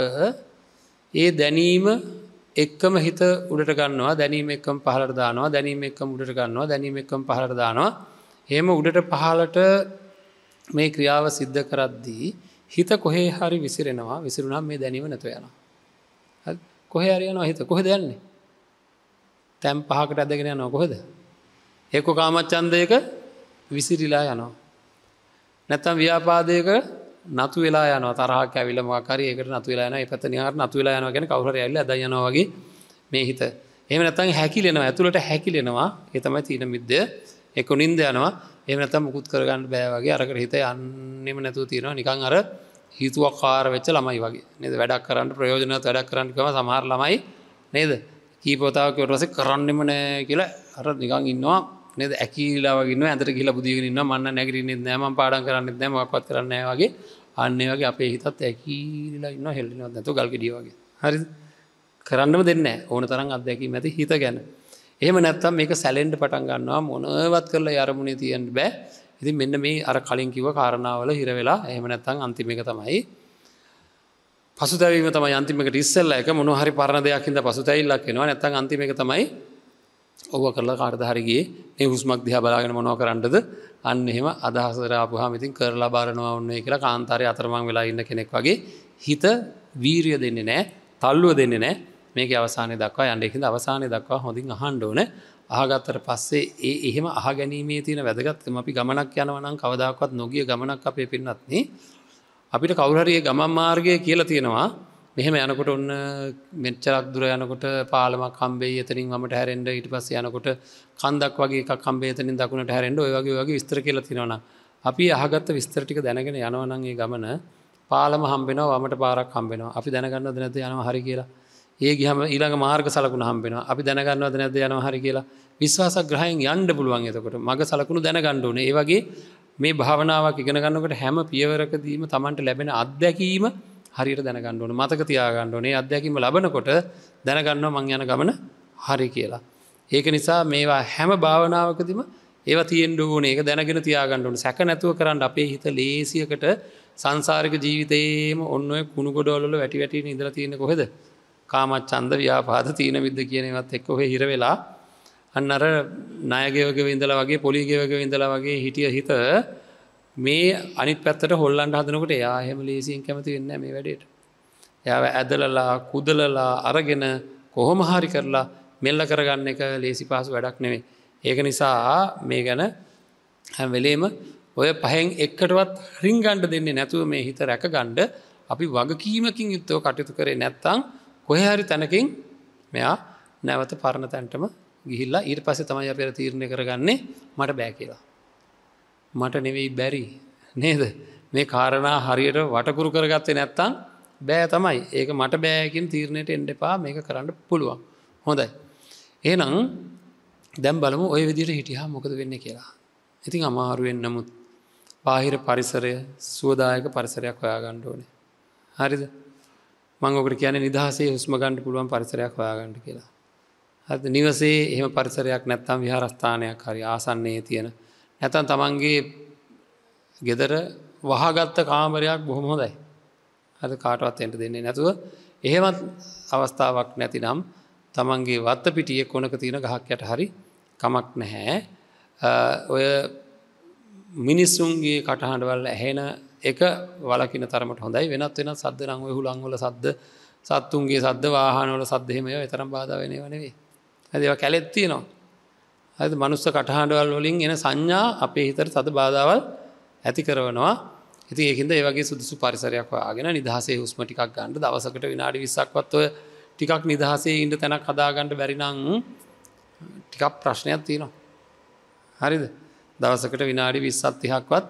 Speaker 2: ඒ දැනීම එක්කම හිත උඩට ගන්නවා, දැනීම එක්කම පහළට දානවා, දැනීම එක්කම උඩට ගන්නවා, දැනීම එක්කම පහළට දානවා. එහෙම උඩට පහළට මේ ක්‍රියාව සිද්ධ කරද්දී හිත කොහේ හරි විසිරෙනවා. විසිරුණාම මේ දැනීම නැතුව යනවා. හරි? කොහේ හරි යනවා හිත. කොහෙද යන්නේ? තැන් පහකට ඇදගෙන යනවා. කොහෙද? එක්ක කාමච්ඡන්දයක විසිරිලා යනවා. නැත්නම් ව්‍යාපාදයක නතු වෙලා යනවා. තරහක් ඇවිල්ලා මොකක් හරි ඒකට නතු වෙලා යනවා. ඒ පැත්ත නිහාර නතු වෙලා යනවා කියන්නේ කවුරු හරි ඇවිල්ලා අදන් යනවා වගේ මේ හිත. එහෙම නැත්නම් හැකිලෙනවා. ඇතුළට හැකිලෙනවා. ඒ තමයි තීන මිද්ද. එක්ක නිින්ද යනවා. එහෙම නැත්නම් මුකුත් කරගන්න බෑ වගේ අරකට හිත යන්නෙම නැතුව තියෙනවා. නිකන් අර හිතුවක්කාර වෙච්ච ළමයි වගේ. නේද? වැඩක් කරන්න ප්‍රයෝජනවත් වැඩක් කරන්න ගම සමහර ළමයි නේද? කීපවතාවක් ඊට පස්සේ කරන්නෙම නෑ කියලා අර නිකන් ඉන්නවා. නේද? ඇකීලා වගේ ඉන්නවා. ඇඳට ගිහිලා බුදියගෙන ඉන්නවා. මන්න නැගිටින්නෙත් නෑ. මම පාඩම් කරන්නෙත් නෑ. මොකක්වත් කරන්නේ නෑ වගේ. අන්න ඒ වගේ අපේ හිතත් ඇකීලා ඉන්නවා. හෙල්ලෙනවත් නැතුව ගල් ගෙඩිය වගේ. හරිද? කරන්නම දෙන්නේ නෑ. ඕන තරම් අත්දැකීම් ඇති හිත ගැන. එහෙම නැත්නම් මේක සැලෙන්න පටන් ගන්නවා. මොනවත් කරලා යරමුණේ තියන්න බෑ. ඉතින් මෙන්න මේ අර කලින් කිව්ව කාරණාවල හිර වෙලා එහෙම නැත්නම් අන්තිම එක තමයි පසුතැවීම තමයි අන්තිමකට ඉස්සෙල්ලා එක මොනවා හරි පරණ දෙයක් හින්දා පසුතැවිල්ලක් එනවා. නැත්නම් අන්තිම එක තමයි ඔව්ව කරලා කාටද හරි ගියේ මේ හුස්මක් දිහා බලාගෙන මොනව කරන්නද අන්න එහෙම අදහසට ආපුවාම ඉතින් කරලා බලනවා ඕනේ කියලා කාන්තාරයේ අතරමං වෙලා ඉන්න කෙනෙක් වගේ හිත වීරිය දෙන්නේ නැහැ, තල්ලුව දෙන්නේ නැහැ. මේකේ අවසානයේ දක්වා යන්න. ඒකින්ද අවසානයේ දක්වා හොඳින් අහන්න ඕනේ. අහගත්තට පස්සේ එහෙම අහගැනීමේ තියෙන වැදගත්කම අපි ගමනක් යනවා නම් කවදාකවත් නොගිය ගමනක් අපේ පින්නත් නේ අපිට කවුරු හරි ගමන් මාර්ගය කියලා තියෙනවා. මෙහෙම යනකොට ඔන්න මෙච්චරක් දුර යනකොට පාලමක් හම්බෙයි, එතනින් වමට හැරෙන්න, ඊට පස්සේ යනකොට කන්දක් වගේ එකක් හම්බෙයි, එතනින් දකුණට හැරෙන්න, ඔය වගේ විස්තර කියලා තියෙනවා නම් අපි අහගත්ත විස්තර ටික දැනගෙන යනවා නම් ඒ ගමන පාලම හම්බෙනවා, වමට පාරක් හම්බෙනවා. අපි දැනගන්නවද නැද්ද යනවා හරි කියලා? ඒ ගියම ඊළඟ මාර්ග සලකුණ හම්බෙනවා. අපි දැනගන්නවද නැද්ද යනවා හරි කියලා? විශ්වාසග්‍රහයෙන් යන්න පුළුවන්. එතකොට මග සලකුණු දැනගන්න ඕනේ. ඒ වගේ මේ භාවනාවක් ඉගෙන ගන්නකොට හැම පියවරකදීම Tamanට ලැබෙන අත්දැකීම හරියට දැනගන්න ඕනේ. මතක තියාගන්න ඕනේ. මේ අත්දැකීම ලැබනකොට දැනගන්නවා මං යන ගමන හරි කියලා. ඒක නිසා මේවා හැම භාවනාවකදීම ඒවා තියෙන්න ඕනේ. ඒක දැනගෙන තියාගන්න ඕනේ. සැක නැතුව කරන්න. අපේ හිත ලේසියකට සංසාරික ජීවිතේම ඔන්න ඔය කුණු ගොඩවල වල වැටි වැටි ඉඳලා තියෙන්නේ කොහෙද? කාමච්ඡන්ද, ව්‍යාපාද, තීන මිද්ද කියන ඒවාත් එක්ක ඔහෙ හිර වෙලා අන්න අර ණයගෙවක වින්දලා වගේ, පොලි ගෙවක වින්දලා වගේ හිටිය හිත මේ අනිත් පැත්තට හොල්ලන්න හදනකොට එයා එහෙම ලේසියෙන් කැමති වෙන්නේ නැහැ මේ වැඩේට. එයාව ඇදලලා, කුදලලා අරගෙන කොහොම හරි කරලා මෙල්ල කරගන්න එක ලේසි පහසු වැඩක් නෙවෙයි. ඒක නිසා මේ ගැන හැම වෙලේම ඔය පහෙන් එකටවත් රින්ගන්න දෙන්නේ නැතුව මේ හිත රැකගන්න අපි වගකීමකින් යුක්තව කටයුතු කරේ නැත්නම් කොහේ හරි තැනකින් මෙයා නැවත පරණ තැනටම ගිහිල්ලා ඊට පස්සේ තමයි අපි තීරණය කරගන්නේ මට බෑ කියලා. මට නෙවෙයි බැරි නේද? මේ කාරණා හරියට වටකුරු කරගත්තේ නැත්නම් බෑ තමයි. ඒක මට බෑ කියන තීරණයට එන්න එපා. මේක කරන්න පුළුවන්. හොඳයි. එහෙනම් දැන් බලමු ওই විදිහට හිටියා මොකද වෙන්නේ කියලා. ඉතින් අමාරුවෙන් නමුත් බාහිර පරිසරය සුවදායක පරිසරයක් හොයාගන්න ඕනේ. හරිද? මම ඔකට කියන්නේ නිදහසේ හුස්ම ගන්න පුළුවන් පරිසරයක් හොයාගන්න කියලා. හරිද? නිවසේ එහෙම පරිසරයක් නැත්නම් විහාරස්ථානයක් හරි ආසන්නයේ තියෙන නැත්නම් තමන්ගේ ගෙදර වහගත්ත කාමරයක් බොහොම හොඳයි. හරිද? කාටවත් එන්න දෙන්නේ නැතුව එහෙමත් අවස්ථාවක් නැතිනම් තමන්ගේ වත්ත පිටියේ කොනක තියෙන ගහක් යට හරි කමක් නැහැ. ඔය මිනිස්සුන්ගේ කටහඬවල් ඇහෙන එක වලකින තරමට හොඳයි. වෙනත් සද්ද නම් ඔය හුලං වල සද්ද, සත්තුන්ගේ සද්ද, වාහන වල සද්ද එහෙම ඒවා තරම් බාධා වෙන ඒවා නෙවෙයි. හරිද? ඒවා කැලෙත් තියෙනවා. හරිද? මනුස්ස කටහඬවල් වලින් එන සංඥා අපේ හිතට සද බාධාවල් ඇති කරනවා. ඉතින් ඒකින්ද ඒ වගේ සුදුසු පරිසරයක් හොයාගෙන නිදහසේ හුස්ම ටිකක් ගන්න. දවසකට විනාඩි 20ක්වත් ඔය ටිකක් නිදහසේ ඉන්න තැනක් හදාගන්න බැරි නම් ටිකක් ප්‍රශ්නයක් තියෙනවා. හරිද? දවසකට විනාඩි 20ක් 30ක්වත්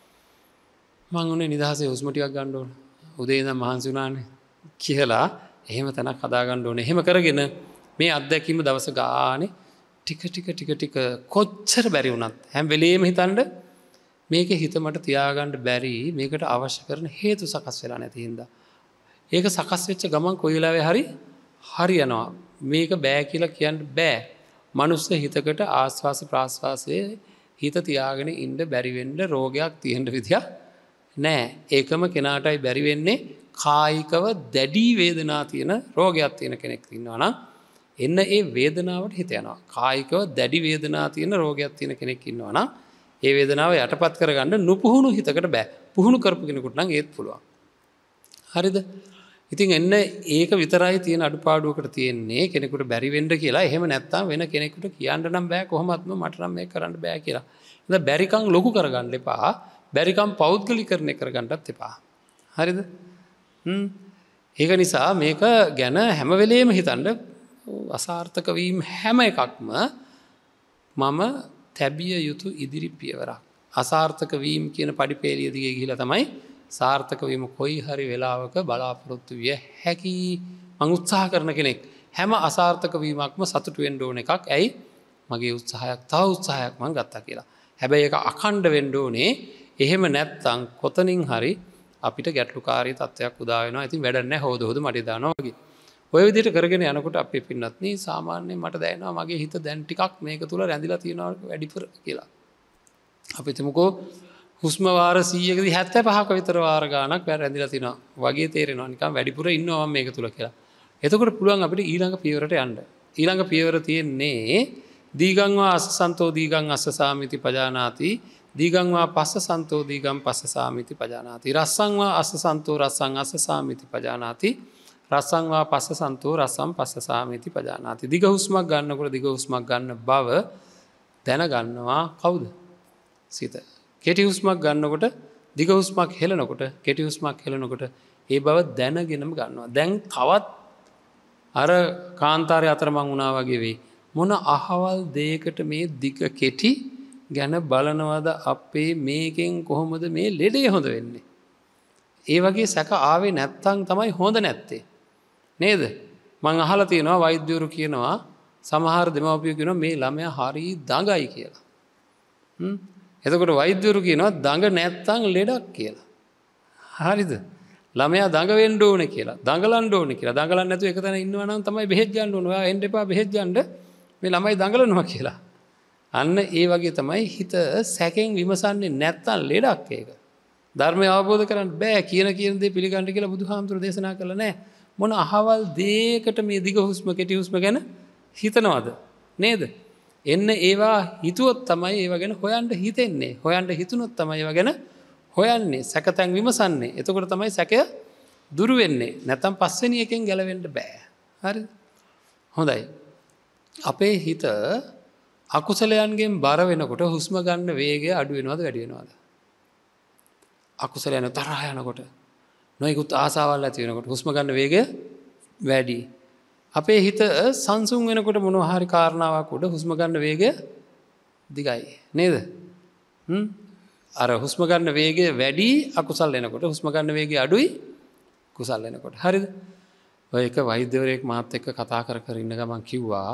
Speaker 2: මං උනේ නිදහසේ හුස්ම ටිකක් ගන්න ඕන. උදේ ඉඳන් මහන්සි වුණානේ කියලා එහෙම තැනක් හදාගන්න ඕනේ. එහෙම කරගෙන මේ අත්දැකීම දවස ගානේ ටික කොච්චර බැරි වුණත් හැම වෙලේම හිතන්න මේකේ හිත මට තියාගන්න බැරි, මේකට අවශ්‍ය කරන හේතු සකස් වෙලා නැති හින්දා. ඒක සකස් වෙච්ච ගමන් කොයි වෙලාවෙ හරි යනවා. මේක බෑ කියලා කියන්න බෑ. මනුස්ස හිතකට ආස්වාස ප්‍රාස්වාසයේ හිත තියාගෙන ඉන්න බැරි වෙන්න රෝගයක් තියෙන්න විදියක් නෑ. ඒකම කෙනාටයි බැරි වෙන්නේ කායිකව දැඩි වේදනා තියෙන රෝගයක් තියෙන කෙනෙක් ඉන්නවා නම් එන්න ඒ වේදනාවට හිත යනවා. කායිකව දැඩි වේදනා තියෙන රෝගයක් තියෙන කෙනෙක් ඉන්නවා නම් ඒ වේදනාව යටපත් කරගන්න නුපුහුණු හිතකට බෑ. පුහුණු කරපු කෙනෙකුට නම් ඒත් පුළුවන්. හරිද? ඉතින් එන්න ඒක විතරයි තියෙන අඩුපාඩුවකට තියෙන්නේ කෙනෙකුට බැරි වෙන්න කියලා. එහෙම නැත්නම් වෙන කෙනෙකුට කියන්න නම් බෑ කොහොමත්ම මට නම් මේක කරන්න බෑ කියලා. ඉතින් බැරිකම් ලොකු කරගන්න එපා. බැරිකම් පෞද්ගලිකරණය කරගන්නත් එපා. හරිද? ඒක නිසා මේක ගැන හැම වෙලේම හිතන්න අසාර්ථක වීම හැම එකක්ම මම තැබිය යුතු ඉදිරි පියවරක්. අසාර්ථක වීම කියන පඩිපේලිය දිගේ ගිහිලා තමයි සාර්ථක වීම කොයි හරි වෙලාවක බලාපොරොත්තු විය හැකි. මං උත්සාහ කරන කෙනෙක් හැම අසාර්ථක වීමක්ම සතුටු වෙන්න ඕන එකක්. ඇයි? මගේ උත්සාහයක් තව උත්සාහයක් මං ගත්තා කියලා. හැබැයි ඒක අඛණ්ඩ වෙන්න ඕනේ. එහෙම නැත්නම් කොතනින් හරි අපිට ගැටලුකාරී තත්ත්වයක් උදා වෙනවා. ඉතින් වැඩක් නැහැ. හොද මඩේ දානවා වගේ. ඔය විදිහට කරගෙන යනකොට අපේ පින්නත් නේ සාමාන්‍යයෙන් මට දැනෙනවා මගේ හිත දැන් ටිකක් මේක තුල රැඳිලා තියෙනවා වැඩිපුර කියලා. අපි හිතමුකෝ හුස්ම වාර 100කදී 75ක විතර වාර ගානක් වැරදිලා තිනවා වගේ තේරෙනවා නිකන් වැඩිපුර ඉන්නවා මම මේක තුල කියලා. එතකොට පුළුවන් අපිට ඊළඟ පියවරට යන්න. ඊළඟ පියවර තියෙන්නේ දීගං වා අස්සසන්තෝ දීගං අස්සසාමිති පජානාති දීගං වා පස්සසන්තෝ දීගං පස්සසාමිති පජානාති රස්සං වා අස්සසන්තෝ රස්සං අස්සසාමිති පජානාති රස්සං වා පස්සසන්තෝ රස්සං පස්සසාමිති පජානාති. දිග හුස්මක් ගන්නකොට දිග හුස්මක් ගන්න බව දැනගන්නවා කවුද? සිත. කෙටි හුස්මක් ගන්නකොට දිග හුස්මක් හෙලනකොට කෙටි හුස්මක් හෙලනකොට ඒ බව දැනගෙනම ගන්නවා. දැන් තවත් අර කාන්තාරය අතරමං වුණා වගේ වෙයි. මොන අහවල් දෙයකට මේ දිග කෙටි ගැන බලනවද අපේ මේකෙන් කොහොමද මේ ලෙඩේ හොඳ වෙන්නේ? ඒ වගේ සැක ආවේ නැත්තම් තමයි හොඳ නැත්තේ. නේද? මං අහලා තියෙනවා වෛද්‍යවරු කියනවා සමහර දෙමව්පියෝ කියනවා මේ ළමයා හරි දඟයි කියලා. එතකොට වෛද්‍යවරු කියනවා දඟ නැත්තම් ලෙඩක් කියලා. හරිද? ළමයා දඟ වෙන්න ඕනේ කියලා. දඟලන්න ඕනේ කියලා. දඟලන්න නැතුව එක තැන ඉන්නවා නම් තමයි බෙහෙත් ගන්න ඕනේ. ඔයා එන්න එපා බෙහෙත් ගන්න. මේ ළමයි දඟලනවා කියලා. අන්න ඒ වගේ තමයි හිත සැකෙන් විමසන්නේ නැත්තම් ලෙඩක් ඒක. ධර්මය අවබෝධ කරගන්න බෑ කියන දේ පිළිගන්න කියලා බුදුහාමුදුරු දේශනා කළා නෑ. මොන අහවල් දෙයකට මේ දිග හුස්ම කෙටි හුස්ම ගැන හිතනවද? නේද? එන්න ඒවා හිතුවොත් තමයි ඒව ගැන හොයන්න හිතෙන්නේ. හොයන්න හිතුනොත් තමයි ඒව ගැන හොයන්නේ. සැකතැන් විමසන්නේ. එතකොට තමයි සැකය දුරු වෙන්නේ. නැත්තම් පස්වෙනි එකෙන් ගැලවෙන්න බෑ. හරිද? හොඳයි. අපේ හිත අකුසලයන්ගෙන් බර වෙනකොට හුස්ම ගන්න වේගය අඩු වෙනවද වැඩි වෙනවද? අකුසලයන් තරහ යනකොට නොයෙකුත් ආසාවල් ඇති වෙනකොට හුස්ම ගන්න වේගය වැඩි. අපේ හිත සංසුන් වෙනකොට මොනවා හරි කාරණාවක් උඩ හුස්ම ගන්න වේගය දිගයි. නේද? අර හුස්ම ගන්න වේගය වැඩි අකුසල් වෙනකොට හුස්ම ගන්න වේගය අඩුයි කුසල් වෙනකොට. හරිද? ඔය එක වෛද්‍යවරයෙක් මාත් එක්ක කතා කර ඉන්න ගමන් කිව්වා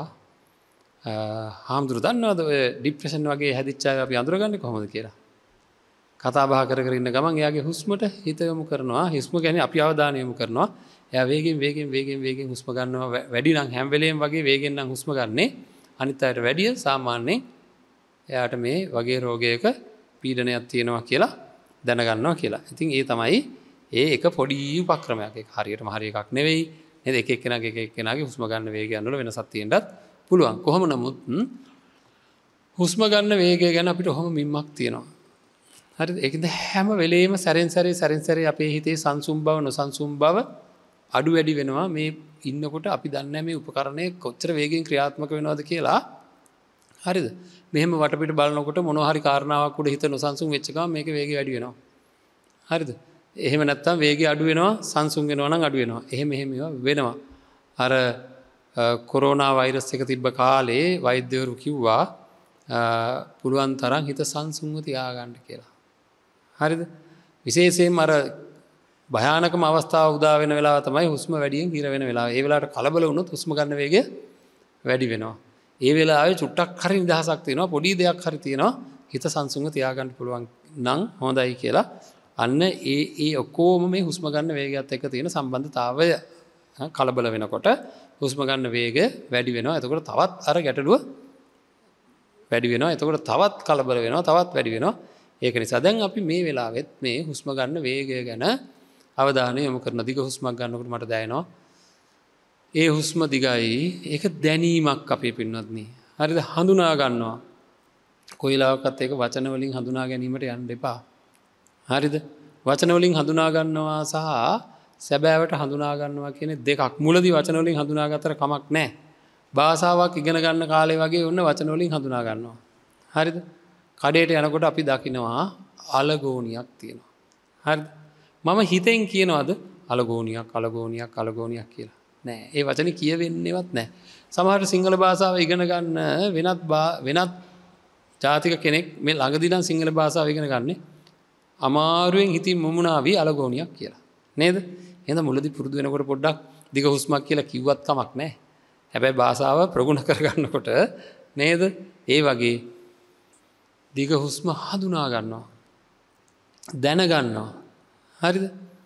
Speaker 2: හාමුදුරු දන්නවද ඔය ડિප්‍රෙෂන් වගේ හැදිච්ච අය අපි අඳුරගන්නේ කොහොමද කියලා. කතා බහ කර ඉන්න ගමන් එයාගේ හුස්මට හිත යොමු කරනවා. හුස්ම කියන්නේ අපි අවධානය යොමු කරනවා. එයා වේගෙන් හුස්ම ගන්නවා. වැඩි නම් හැම වෙලේම වගේ වේගෙන් නම් හුස්ම ගන්නේ. අනිත් අයට වැඩිය සාමාන්‍යයෙන් එයාට මේ වගේ රෝගයක පීඩනයක් තියෙනවා කියලා දැනගන්නවා කියලා. ඉතින් ඒ තමයි එක පොඩි උපක්‍රමයක්. ඒක හරියටම හරි එකක් නෙවෙයි. නේද? එක එක්කෙනාගේ හුස්ම ගන්න වේගය අනුව වෙනසක් තියෙන්නත් පුළුවන්. කොහොම නමුත් හුස්ම ගන්න වේගය ගැන අපිට ඔහොම මිම්මක් තියෙනවා. හරිද? ඒකද හැම වෙලේම සැරෙන් සැරේ අපේ හිතේ සංසුම් බව නොසන්සුම් බව අඩු වැඩි වෙනවා. මේ ඉන්නකොට අපි දන්නේ මේ උපකරණය කොච්චර වේගෙන් ක්‍රියාත්මක වෙනවද කියලා. හරිද? මෙහෙම වටපිට බලනකොට මොනවා හරි කාරණාවක් උඩ හිත නොසන්සුන් වෙච්ච ගමන් මේකේ වේගය වැඩි වෙනවා. හරිද? එහෙම නැත්නම් වේගය අඩු වෙනවා, සංසුන් වෙනවා නම් අඩු වෙනවා. එහෙම ඒවා වෙනවා. අර කොරෝනා වෛරස් එක තිබ්බ කාලේ වෛද්‍යවරු කිව්වා පුළුවන් තරම් හිත සංසුන්ව තියාගන්න කියලා. හරිද? විශේෂයෙන්ම අර භයානකම අවස්ථාව උදා වෙන වෙලාව තමයි හුස්ම වැඩියෙන් හිර වෙන වෙලාව. ඒ වෙලාවට කලබල වුණොත් හුස්ම ගන්න වේගය වැඩි වෙනවා. ඒ වෙලාවේ චුට්ටක් හරි නිදහසක් තියෙනවා, පොඩි දෙයක් හරි තියෙනවා, හිත සංසුන්ව තියාගන්න පුළුවන් නම් හොඳයි කියලා. අන්න ඒ ඔක්කොම මේ හුස්ම ගන්න වේගයත් එක්ක තියෙන සම්බන්ධතාවය කලබල වෙනකොට හුස්ම ගන්න වේගය වැඩි වෙනවා. එතකොට තවත් අර ගැටලුව වැඩි වෙනවා. එතකොට තවත් කලබල වෙනවා, තවත් වැඩි වෙනවා. ඒක නිසා දැන් අපි මේ වෙලාවෙත් මේ හුස්ම ගන්න වේගය ගැන අවධානය යොමු කරන. දිග හුස්මක් ගන්නකොට මට දැනෙනවා ඒ හුස්ම දිගයි. ඒක දැනීමක් අපේ පින්වත්නි. හරිද? හඳුනා ගන්නවා. කොයිලාවකත් ඒක වචන වලින් හඳුනා ගැනීමට යන්න එපා. හරිද? වචන වලින් හඳුනා ගන්නවා සහ සැබෑවට හඳුනා ගන්නවා කියන දෙකක්. මුලදී වචන වලින් හඳුනාගත්තට කමක් නැහැ. භාෂාවක් ඉගෙන ගන්න කාලේ වගේ ඔන්න වචන වලින් හඳුනා ගන්නවා. හරිද? කඩේට යනකොට අපි දකිනවා අලගෝනියක් තියෙනවා. හරිද? මම හිතෙන් කියනවාද අලගෝනියක් කියලා. නෑ. ඒ වචනේ කියවෙන්නේවත් නෑ. සමහර සිංහල භාෂාව ඉගෙන ගන්න වෙනත් ජාතික කෙනෙක් මේ ළඟදී නම් සිංහල භාෂාව ඉගෙන ගන්නේ අමාරුවෙන් හිතින් මුමුණාවි අලගෝනියක් කියලා. නේද? එහෙනම් මුලදී පුරුදු වෙනකොට පොඩ්ඩක් දිග හුස්මක් කියලා කිව්වත් කමක් නෑ. හැබැයි භාෂාව ප්‍රගුණ කරගන්නකොට නේද? ඒ වගේ දිග හුස්ම හඳුනා ගන්නවා. දැනගන්නවා. හරිද?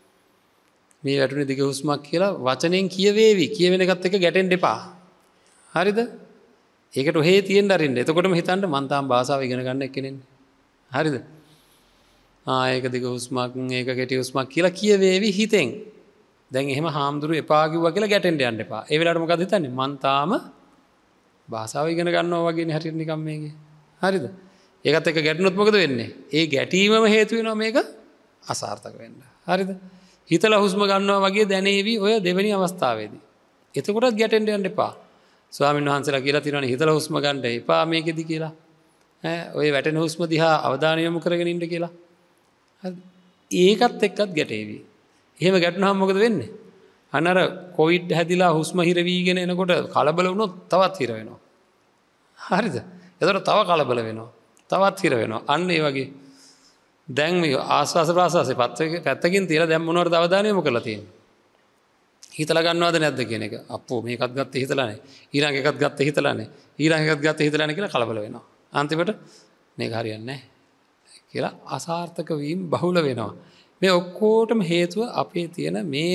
Speaker 2: මේ වැටුනේ දිග හුස්මක් කියලා වචනෙන් කියවේවි. කියවෙන එකත් එක්ක ගැටෙන්න එපා. හරිද? ඒකට ඔහේ තියෙන්න අරින්න. එතකොටම හිතන්න මං තාම භාෂාව ඉගෙන ගන්න එක්කෙනෙන්නේ. හරිද? ඒක දිග හුස්මක් ඒක කෙටි හුස්මක් කියලා කියවේවි හිතෙන්. දැන් එහෙම හාමුදුරු එපා කිව්වා කියලා ගැටෙන්න යන්න එපා. ඒ වෙලාවට මොකද හිතන්නේ? මං තාම භාෂාව ඉගෙන ගන්නවා වගේනේ හරියට නිකන් මේකේ. හරිද? ඒකත් එක්ක ගැටුනොත් මොකද වෙන්නේ? ඒ ගැටීමම හේතු වෙනවා මේක අසාර්ථක වෙන්න. හරිද? හිතලා හුස්ම ගන්නවා වගේ දැනේවි ඔය දෙවෙනි අවස්ථාවේදී. එතකොටත් ගැටෙන්න යන්න එපා. ස්වාමීන් වහන්සේලා කියලා තියෙනවානේ හිතලා හුස්ම ගන්න එපා මේකෙදි කියලා. ඔය වැටෙන හුස්ම දිහා අවධානය යොමු කරගෙන ඉන්න කියලා. හරිද? ඒකත් එක්කත් ගැටේවි. එහෙම ගැටුනහම මොකද වෙන්නේ? අනර කොවිඩ් හැදිලා හුස්ම හිර වීගෙන එනකොට කලබල වුණොත් තවත් හිර වෙනවා. හරිද? එතකොට තව කලබල වෙනවා. තවත් හිර වෙනවා. අන්න ඒ වගේ දැන් මේ ආස්වාස ප්‍රාස්වාසේ පැත්තකින් තියලා දැන් මොනවද අවධානය යොමු කරලා තියෙන්නේ? හිතලා ගන්නවද නැද්ද කියන එක. අප්පෝ මේකත් ගත්තේ හිතලා නැහැ. ඊළඟ එකත් ගත්තේ හිතලා නැහැ. ඊළඟ එකත් ගත්තේ හිතලා නැහැ කියලා කලබල වෙනවා. අන්තිමට මේක හරියන්නේ නැහැ කියලා අසාර්ථක වීම බහුල වෙනවා. මේ ඔක්කොටම හේතුව අපේ තියෙන මේ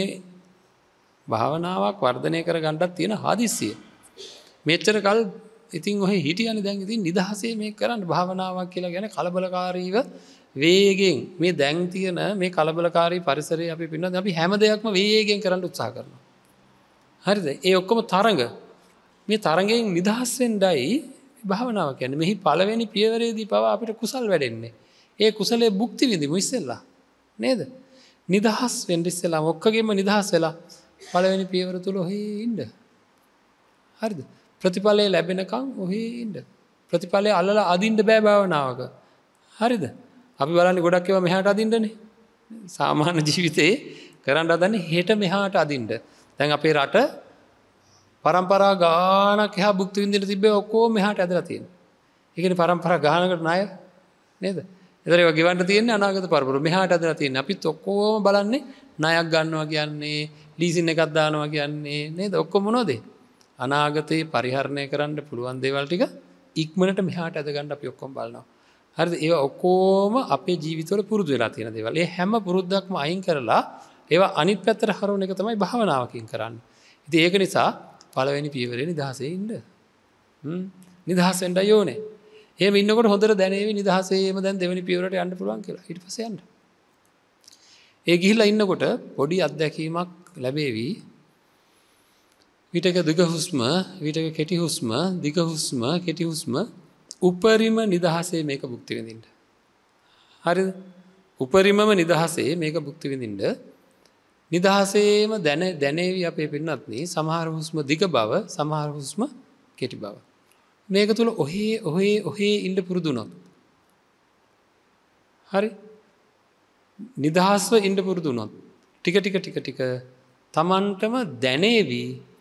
Speaker 2: භාවනාවක් වර්ධනය කර ගන්නත් තියෙන හදිස්සිය. මෙච්චර කල් ඉතින් ඔහේ හිටියනේ දැන් ඉතින් නිදහසේ මේක කරන්න භාවනාවක් කියලා කියන්නේ කලබලකාරීව වේගෙන් මේ දැන් තියෙන මේ කලබලකාරී පරිසරයේ අපි පින්නත් අපි හැම දෙයක්ම වේගෙන් කරන්න උත්සාහ කරනවා. හරිද? ඒ ඔක්කොම තරඟ. මේ තරඟෙන් නිදහස් වෙන්නයි භාවනාව කියන්නේ. මෙහි පළවෙනි පියවරේදී පවා අපිට කුසල් වැඩෙන්නේ. ඒ කුසලයේ භුක්ති විඳිමු ඉස්සෙල්ලා. නේද? නිදහස් වෙන්න ඉස්සෙල්ලා ඔක්කොගෙම නිදහස් වෙලා පළවෙනි පියවර තුල ඔහේ ඉන්න. හරිද? ප්‍රතිඵලය ලැබෙනකන් ඔහේ ඉන්න. ප්‍රතිඵලය අල්ලලා අදින්න බෑ භාවනාවක. හරිද? අපි බලන්නේ ගොඩක් ඒවා මෙහාට අදින්නනේ. සාමාන්‍ය ජීවිතේ කරන්න හදන්නේ හෙට මෙහාට අදින්න. දැන් අපේ රට පරම්පරා ගානක් එහා භුක්ති විඳින්න තිබ්බේ ඔක්කොම මෙහාට ඇදලා තියෙනවා. ඒ කියන්නේ පරම්පරා ගානකට ණය නේද? ඒතර ඒවා ගෙවන්න තියෙන්නේ අනාගත පරපුර. මෙහාට ඇදලා තියෙන්නේ. අපිත් ඔක්කොම බලන්නේ ණයක් ගන්නවා කියන්නේ, ලීසින් එකක් දානවා කියන්නේ නේද? ඔක්කොම මොනවද? අනාගතේ පරිහරණය කරන්න පුළුවන් දේවල් ටික ඉක්මනට මෙහාට ඇද ගන්න අපි ඔක්කොම බලනවා. හරිද? ඒවා ඔක්කොම අපේ ජීවිතවල පුරුදු වෙලා තියෙන දේවල්. ඒ හැම පුරුද්දක්ම අයින් කරලා ඒවා අනිත් පැත්තට හරවන එක තමයි භාවනාවකින් කරන්නේ. ඉතින් ඒක නිසා පළවෙනි පියවරේ නිදහසේ ඉන්න. නිදහස් වෙන්නයි ඕනේ. එහෙම ඉන්නකොට හොඳට දැනේවි නිදහසේම දැන් දෙවෙනි පියවරට යන්න පුළුවන් කියලා. ඊට පස්සේ යන්න. ඒ ගිහිල්ලා ඉන්නකොට පොඩි අත්දැකීමක් ලැබේවි. විටක දිග හුස්ම, විටක කෙටි හුස්ම, දිග හුස්ම, කෙටි හුස්ම උපරිම නිදහසේ මේක භුක්ති විඳින්න. හරිද? උපරිමම නිදහසේ මේක භුක්ති විඳින්න නිදහසේම දැනේවි අපේ පින්නත්නි සමහර හුස්ම දිග බව, සමහර හුස්ම කෙටි බව. මේක තුල ඔහේ ඉන්න පුරුදු වුණොත්. හරි? නිදහස්ව ඉන්න පුරුදු වුණොත් ටික තමන්ටම දැනේවි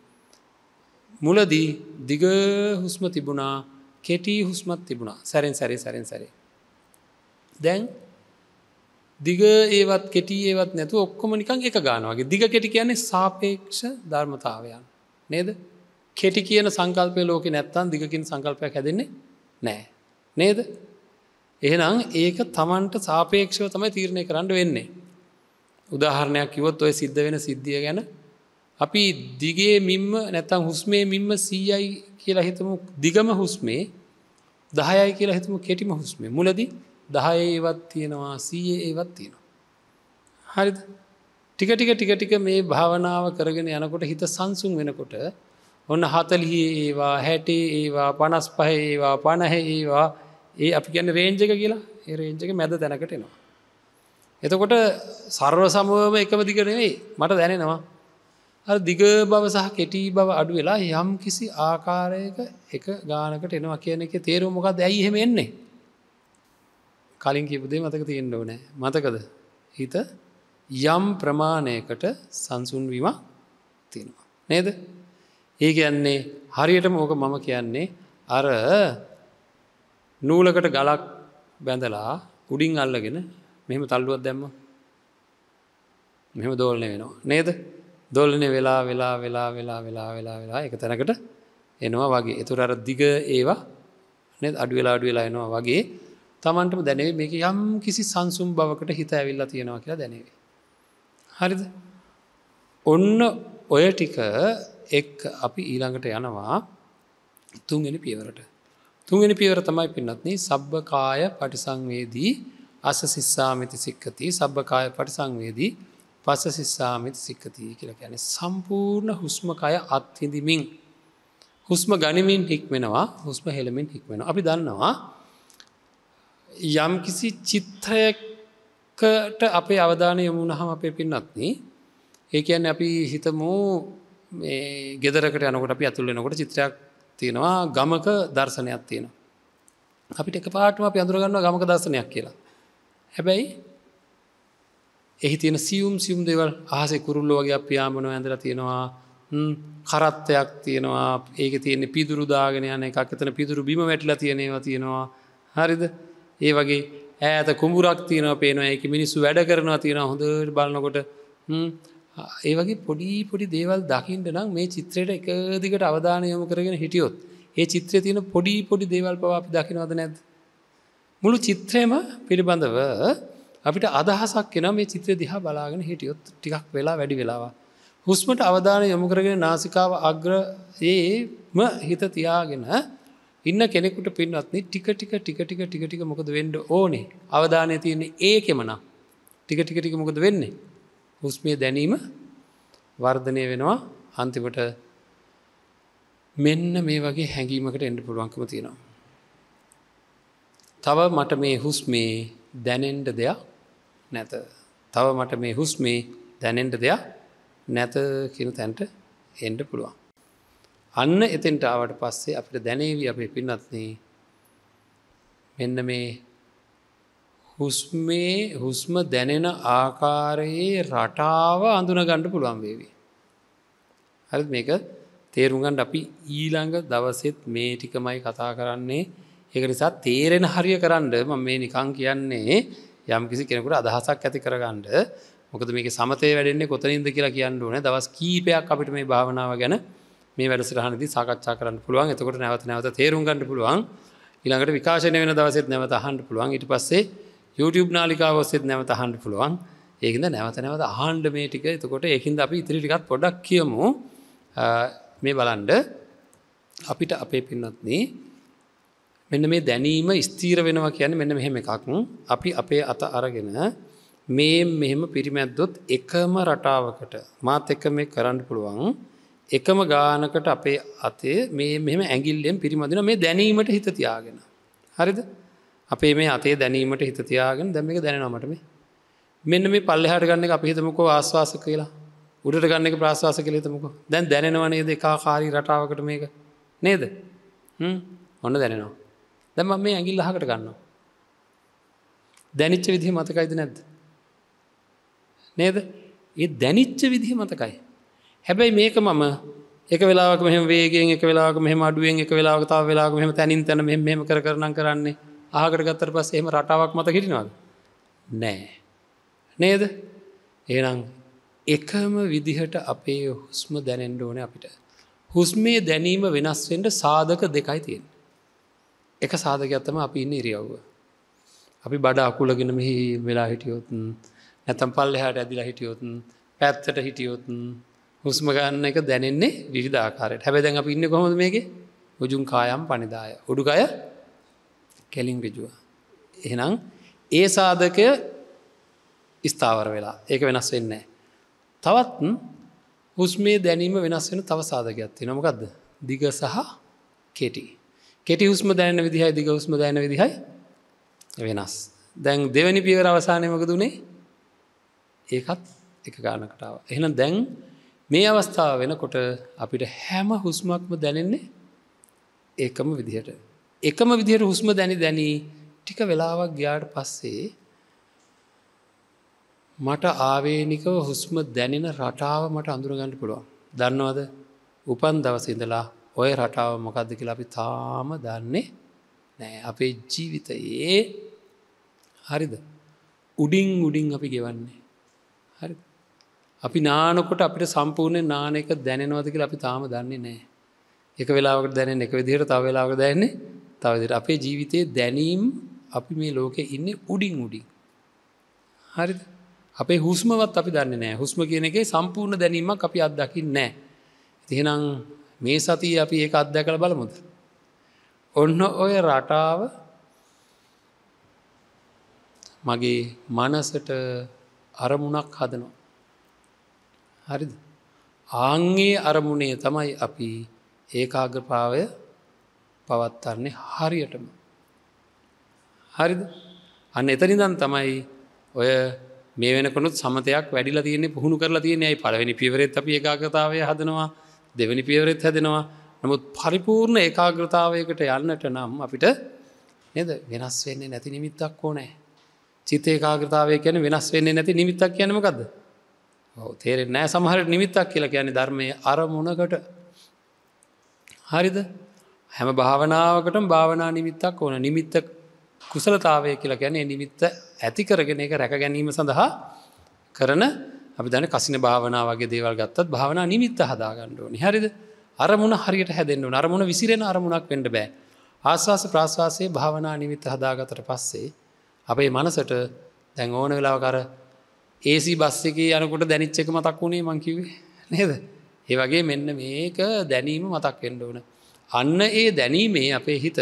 Speaker 2: මුලදී දිග හුස්ම තිබුණා, කෙටි හුස්මක් තිබුණා. සැරෙන් සැරේ. දැන් දිග ඒවත් කෙටි ඒවත් නැතුව ඔක්කොම නිකන් එක ගන්නවා වගේ. දිග කෙටි කියන්නේ සාපේක්ෂ ධර්මතාවයන්. නේද? කෙටි කියන සංකල්පය ලෝකේ නැත්තම් දිග කියන සංකල්පයක් හැදෙන්නේ නැහැ. නේද? එහෙනම් ඒක Tamanට සාපේක්ෂව තමයි තීරණය කරන්න වෙන්නේ. උදාහරණයක් කිව්වොත් ඔය සිද්ධ වෙන සිද්ධිය ගැන අපි දිගේ මිම්ම නැත්තම් හුස්මේ මිම්ම 100යි කියලා හිතමු. දිගම හුස්මේ 10යි කියලා හිතමු කෙටිම හුස්මේ. මුලදී 10 ඒවත් තියෙනවා 100 ඒවත් තියෙනවා. හරිද? ටික මේ භාවනාව කරගෙන යනකොට හිත සංසුන් වෙනකොට ඔන්න 40 ඒවා 60 ඒවා 55 ඒවා 50 ඒවා ඒ අපි කියන්නේ රේන්ජ් එක කියලා. ඒ රේන්ජ් එක මැද තැනකට එනවා. එතකොට සර්ව සමවම එකම දිග නෙවෙයි මට දැනෙනවා. අර දිග බව සහ කෙටි බව අඩු වෙලා යම් කිසි ආකාරයක එක ගානකට එනවා කියන එකේ තේරුම මොකක්ද? ඇයි එහෙම එන්නේ? කලින් කියපු දේ මතක තියෙන්න ඕනේ. මතකද? හිත යම් ප්‍රමාණයකට සංසුන් වීමක් තියෙනවා. නේද? ඒ කියන්නේ හරියටම ඕක මම කියන්නේ අර නූලකට ගලක් බැඳලා උඩින් අල්ලගෙන මෙහෙම තල්ලුවක් දැම්මොත් මෙහෙම දෝලණය වෙනවා. නේද? දෝලණය වෙලා එක තැනකට එනවා වගේ. ඒතර අර දිග ඒවා නේද අඩු වෙලා එනවා වගේ Tamanටම දැනෙවි මේක යම් කිසි සංසුම් බවකට හිත ඇවිල්ලා තියෙනවා කියලා දැනෙවි. හරිද? ඔන්න ඔය ටික එක් අපි ඊළඟට යනවා තුන්වෙනි පියවරට. තුන්වෙනි පියවර තමයි පින්නත්නි සබ්බකාය පටිසංවේදී අස සිස්සාමිති සික්කති සබ්බකාය පටිසංවේදී පස සිස්සාමිති සික්කති කියලා කියන්නේ සම්පූර්ණ හුස්ම කය අත්විඳිමින් හුස්ම ගනිමින් හික්මෙනවා හුස්ම හෙළමින් හික්මෙනවා. අපි දන්නවා යම් කිසි චිත්‍රයකට අපේ අවධානය යොමු වුණාම අපේ පින්නත්නි ඒ කියන්නේ අපි හිතමු මේ ගෙදරකට යනකොට අපි ඇතුල් වෙනකොට චිත්‍රයක් තියෙනවා ගමක දර්ශනයක් තියෙනවා. අපිට එකපාරටම අපි අඳුර ගන්නවා ගමක දර්ශනයක් කියලා. හැබැයි එහි තියෙන සියුම් දේවල් අහසේ කුරුල්ලෝ වගේ අපියාඹනවා ඇඳලා තියෙනවා. කරත්තයක් තියෙනවා. ඒකේ තියෙන පිදුරු දාගෙන යන එකක්. එතන පිදුරු බිම වැටිලා තියෙන ඒවා තියෙනවා. හරිද? ඒ වගේ ඈත කුඹුරක් තියෙනවා පේනවා. ඒකේ මිනිස්සු වැඩ කරනවා තියෙනවා. හොඳට බලනකොට ඒ වගේ පොඩි දේවල් දකින්න නම් මේ චිත්‍රයට එක දිගට අවධානය යොමු කරගෙන හිටියොත් ඒ චිත්‍රයේ තියෙන පොඩි දේවල් පවා අපි දකින්නවද නැද්ද? මුළු චිත්‍රයම පිළිබඳව අපිට අදහසක් එනවා මේ චිත්‍රය දිහා බලාගෙන හිටියොත් ටිකක් වෙලා වැඩි වෙලාවක්. හුස්මට අවධානය යොමු කරගෙන නාසිකාව අග්‍රයේම හිත තියාගෙන ඉන්න කෙනෙකුට පින්වත්නි ටික මොකද වෙන්න ඕනේ? අවධානය තියෙන්නේ ඒකෙම නම්. ටික මොකද වෙන්නේ? හුස්මේ දැනීම වර්ධනය වෙනවා. අන්තිමට මෙන්න මේ වගේ හැඟීමකට එන්න පුළුවන්කම තියෙනවා. තව මට මේ හුස්මේ දැනෙන්න දෙයක් නැත. තව මට මේ හුස්මේ දැනෙන්න දෙයක් නැත කියන තැනට එන්න පුළුවන්. අන්න එතෙන්ට ආවට පස්සේ අපිට දැනේවි අපේ පින්නත්නි මෙන්න මේ හුස්ම දැනෙන ආකාරයේ රටාව අඳුන ගන්න පුළුවන් වේවි. හරිද? මේක තේරුම් ගන්න අපි ඊළඟ දවසෙත් මේ ටිකමයි කතා කරන්නේ. ඒක නිසා තේරෙන හරිය කරන්න මම මේ නිකන් කියන්නේ යම් කිසි කෙනෙකුට අදහසක් ඇති කරගන්න. මොකද මේකේ සමතේ වැඩෙන්නේ කොතනින්ද කියලා කියන්න ඕනේ. දවස් කීපයක් අපිට මේ භාවනාව ගැන මේ වැඩසටහනේදී සාකච්ඡා කරන්න පුළුවන්. එතකොට නැවත තේරුම් ගන්න පුළුවන්. ඊළඟට විකාශනය වෙන දවසෙත් නැවත අහන්න පුළුවන්. ඊට පස්සේ YouTube නාලිකාව ඔස්සේත් නැවත අහන්න පුළුවන්. ඒකින්ද නැවත අහන්න මේ ටික. එතකොට ඒකින්ද අපි ඉතිරි ටිකත් පොඩ්ඩක් කියමු. මේ බලන්න අපිට අපේ පින්නත්නි මෙන්න මේ දැනීම ස්ථීර වෙනවා කියන්නේ මෙන්න මෙහෙම එකක්. අපි අපේ අත අරගෙන මෙහෙම පිරිමැද්දොත් එකම රටාවකට මාත් එක්ක මේ කරන්න පුළුවන්. එකම ගානකට අපේ අතේ මෙහෙම ඇඟිල්ලෙන් පිරිමදින මේ දැනීමට හිත තියාගෙන. හරිද? අපේ මේ අතේ දැනීමට හිත තියාගෙන දැන් මේක දැනෙනවා මට මේ. මෙන්න මේ පල්ලෙහාට ගන්න එක අපි හිතමුකෝ ආස්වාස කියලා. උඩට ගන්න එක ප්‍රාස්වාස කියලා හිතමුකෝ. දැන් දැනෙනව නේද ඒකාකාරී රටාවකට මේක? නේද? ඔන්න දැනෙනවා. දැන් මම මේ ඇඟිල්ල අහකට ගන්නවා. දැනිච්ච විදිහ මතකයිද නැද්ද? නේද? ඒ දැනිච්ච විදිහ මතකයි. හැබැයි මේක මම එක වෙලාවක මෙහෙම වේගයෙන් එක වෙලාවක මෙහෙම අඩුවෙන් එක වෙලාවක තව වෙලාවක මෙහෙම තනින් තන මෙහෙම කර නම් කරන්නේ. අහකට ගත්තට පස්සේ එහෙම රටාවක් මතක හිටිනවද? නෑ. නේද? එහෙනම් එකම විදිහට අපේ හුස්ම දැනෙන්න ඕනේ අපිට. හුස්මේ දැනීම වෙනස් වෙන්න සාධක දෙකයි තියෙන්නේ. එක සාධකයක් තමයි අපි ඉන්නේ ඉරියව්ව. අපි බඩ අකුලගෙන මෙහි වෙලා හිටියොත් නැත්නම් පල්ලෙහාට ඇදිලා හිටියොත් පැත්තට හිටියොත් හුස්ම ගන්න එක දැනෙන්නේ විවිධ ආකාරයට. හැබැයි දැන් අපි ඉන්නේ කොහොමද මේකේ? උජුං කායම් පනිදාය. උඩුකය කෙලින් ඍජුව. එහෙනම් ඒ සාධකය ස්ථාවර වෙලා. ඒක වෙනස් වෙන්නේ නැහැ. තවත් හුස්මේ දැනීම වෙනස් වෙන තව සාධකයක් තියෙනවා. මොකද්ද? දිග සහ කෙටි. කෙටි හුස්ම දැනෙන විදිහයි දිග හුස්ම දැනෙන විදිහයි වෙනස්. දැන් දෙවෙනි පියවර අවසානයේ මොකද උනේ? ඒකත් එක ගානකට ආවා. එහෙනම් දැන් මේ අවස්ථාව වෙනකොට අපිට හැම හුස්මක්ම දැනෙන්නේ එකම විදිහට. එකම විදිහට හුස්ම දැනි ටික වෙලාවක් ගියාට පස්සේ මට ආවේනිකව හුස්ම දැනෙන රටාව මට අඳුරගන්න පුළුවන්. දන්නවද? උපන් දවසේ ඉඳලා ওই රටාව මොකද්ද කියලා අපි තාම දන්නේ නැහැ. අපේ ජීවිතයේ හරිද? උඩින් අපි ගෙවන්නේ. හරිද? අපි නානකොට අපිට සම්පූර්ණ නාන එක දැනෙනවද කියලා අපි තාම දන්නේ නැහැ. එක වෙලාවකට දැනෙන එක විදිහට තව වෙලාවකට දැනෙන්නේ තව විදිහට. අපේ ජීවිතයේ දැනීම් අපි මේ ලෝකේ ඉන්නේ උඩින්. හරිද? අපේ හුස්මවත් අපි දන්නේ නැහැ. හුස්ම කියන එකේ සම්පූර්ණ දැනීමක් අපි අත්දකින්නේ නැහැ. එහෙනම් මේ සතියේ අපි ඒක අත්දැකලා බලමුද? ඔන්න ඔය රටාව මගේ මනසට අරමුණක් හදනවා. හරිද? ආන්ගේ අරමුණේ තමයි අපි ඒකාග්‍රභාවය පවත්වන්නේ හරියටම. හරිද? අන්න එතනින්දන් තමයි ඔය මේ වෙනකොනුත් සමතයක් වැඩිලා තියෙන්නේ පුහුණු කරලා තියෙන්නේ. අයි පළවෙනි පියවරෙත් අපි ඒකාග්‍රතාවය හදනවා, දෙවෙනි පියවරෙත් හදනවා. නමුත් පරිපූර්ණ ඒකාග්‍රතාවයකට යන්නට නම් අපිට නේද වෙනස් වෙන්නේ නැති නිමිත්තක් ඕනේ. චිත්ත ඒකාග්‍රතාවය කියන්නේ වෙනස් වෙන්නේ නැති නිමිත්තක් කියන්නේ මොකද්ද? ඔව් තේරෙන්නේ නැහැ සමහර නිමිත්තක් කියලා කියන්නේ ධර්මයේ අරමුණකට. හරිද? හැම භාවනාවකටම භාවනා නිමිත්තක් ඕන. නිමිත්ත කුසලතාවය කියලා කියන්නේ නිමිත්ත ඇති කරගෙන ඒක රැක ගැනීම සඳහා කරන අපි දන්නේ කසින භාවනාව වගේ දේවල් ගත්තත් භාවනා නිමිත්ත හදා ගන්න ඕනේ. හරිද? අරමුණ හරියට හැදෙන්න ඕන. අරමුණ විසිරෙන අරමුණක් වෙන්න බෑ. ආස්වාස ප්‍රාස්වාසයේ භාවනා නිමිත්ත හදාගත්තට පස්සේ අපේ මනසට දැන් ඕන වෙලාවක අර AC බස් එකේ යනකොට දැනිච්ච එක මතක් වුණේ මං කිව්වේ නේද? ඒ වගේ මෙන්න මේක දැනීම මතක් වෙන්න ඕන. අන්න ඒ දැනීමේ අපේ හිත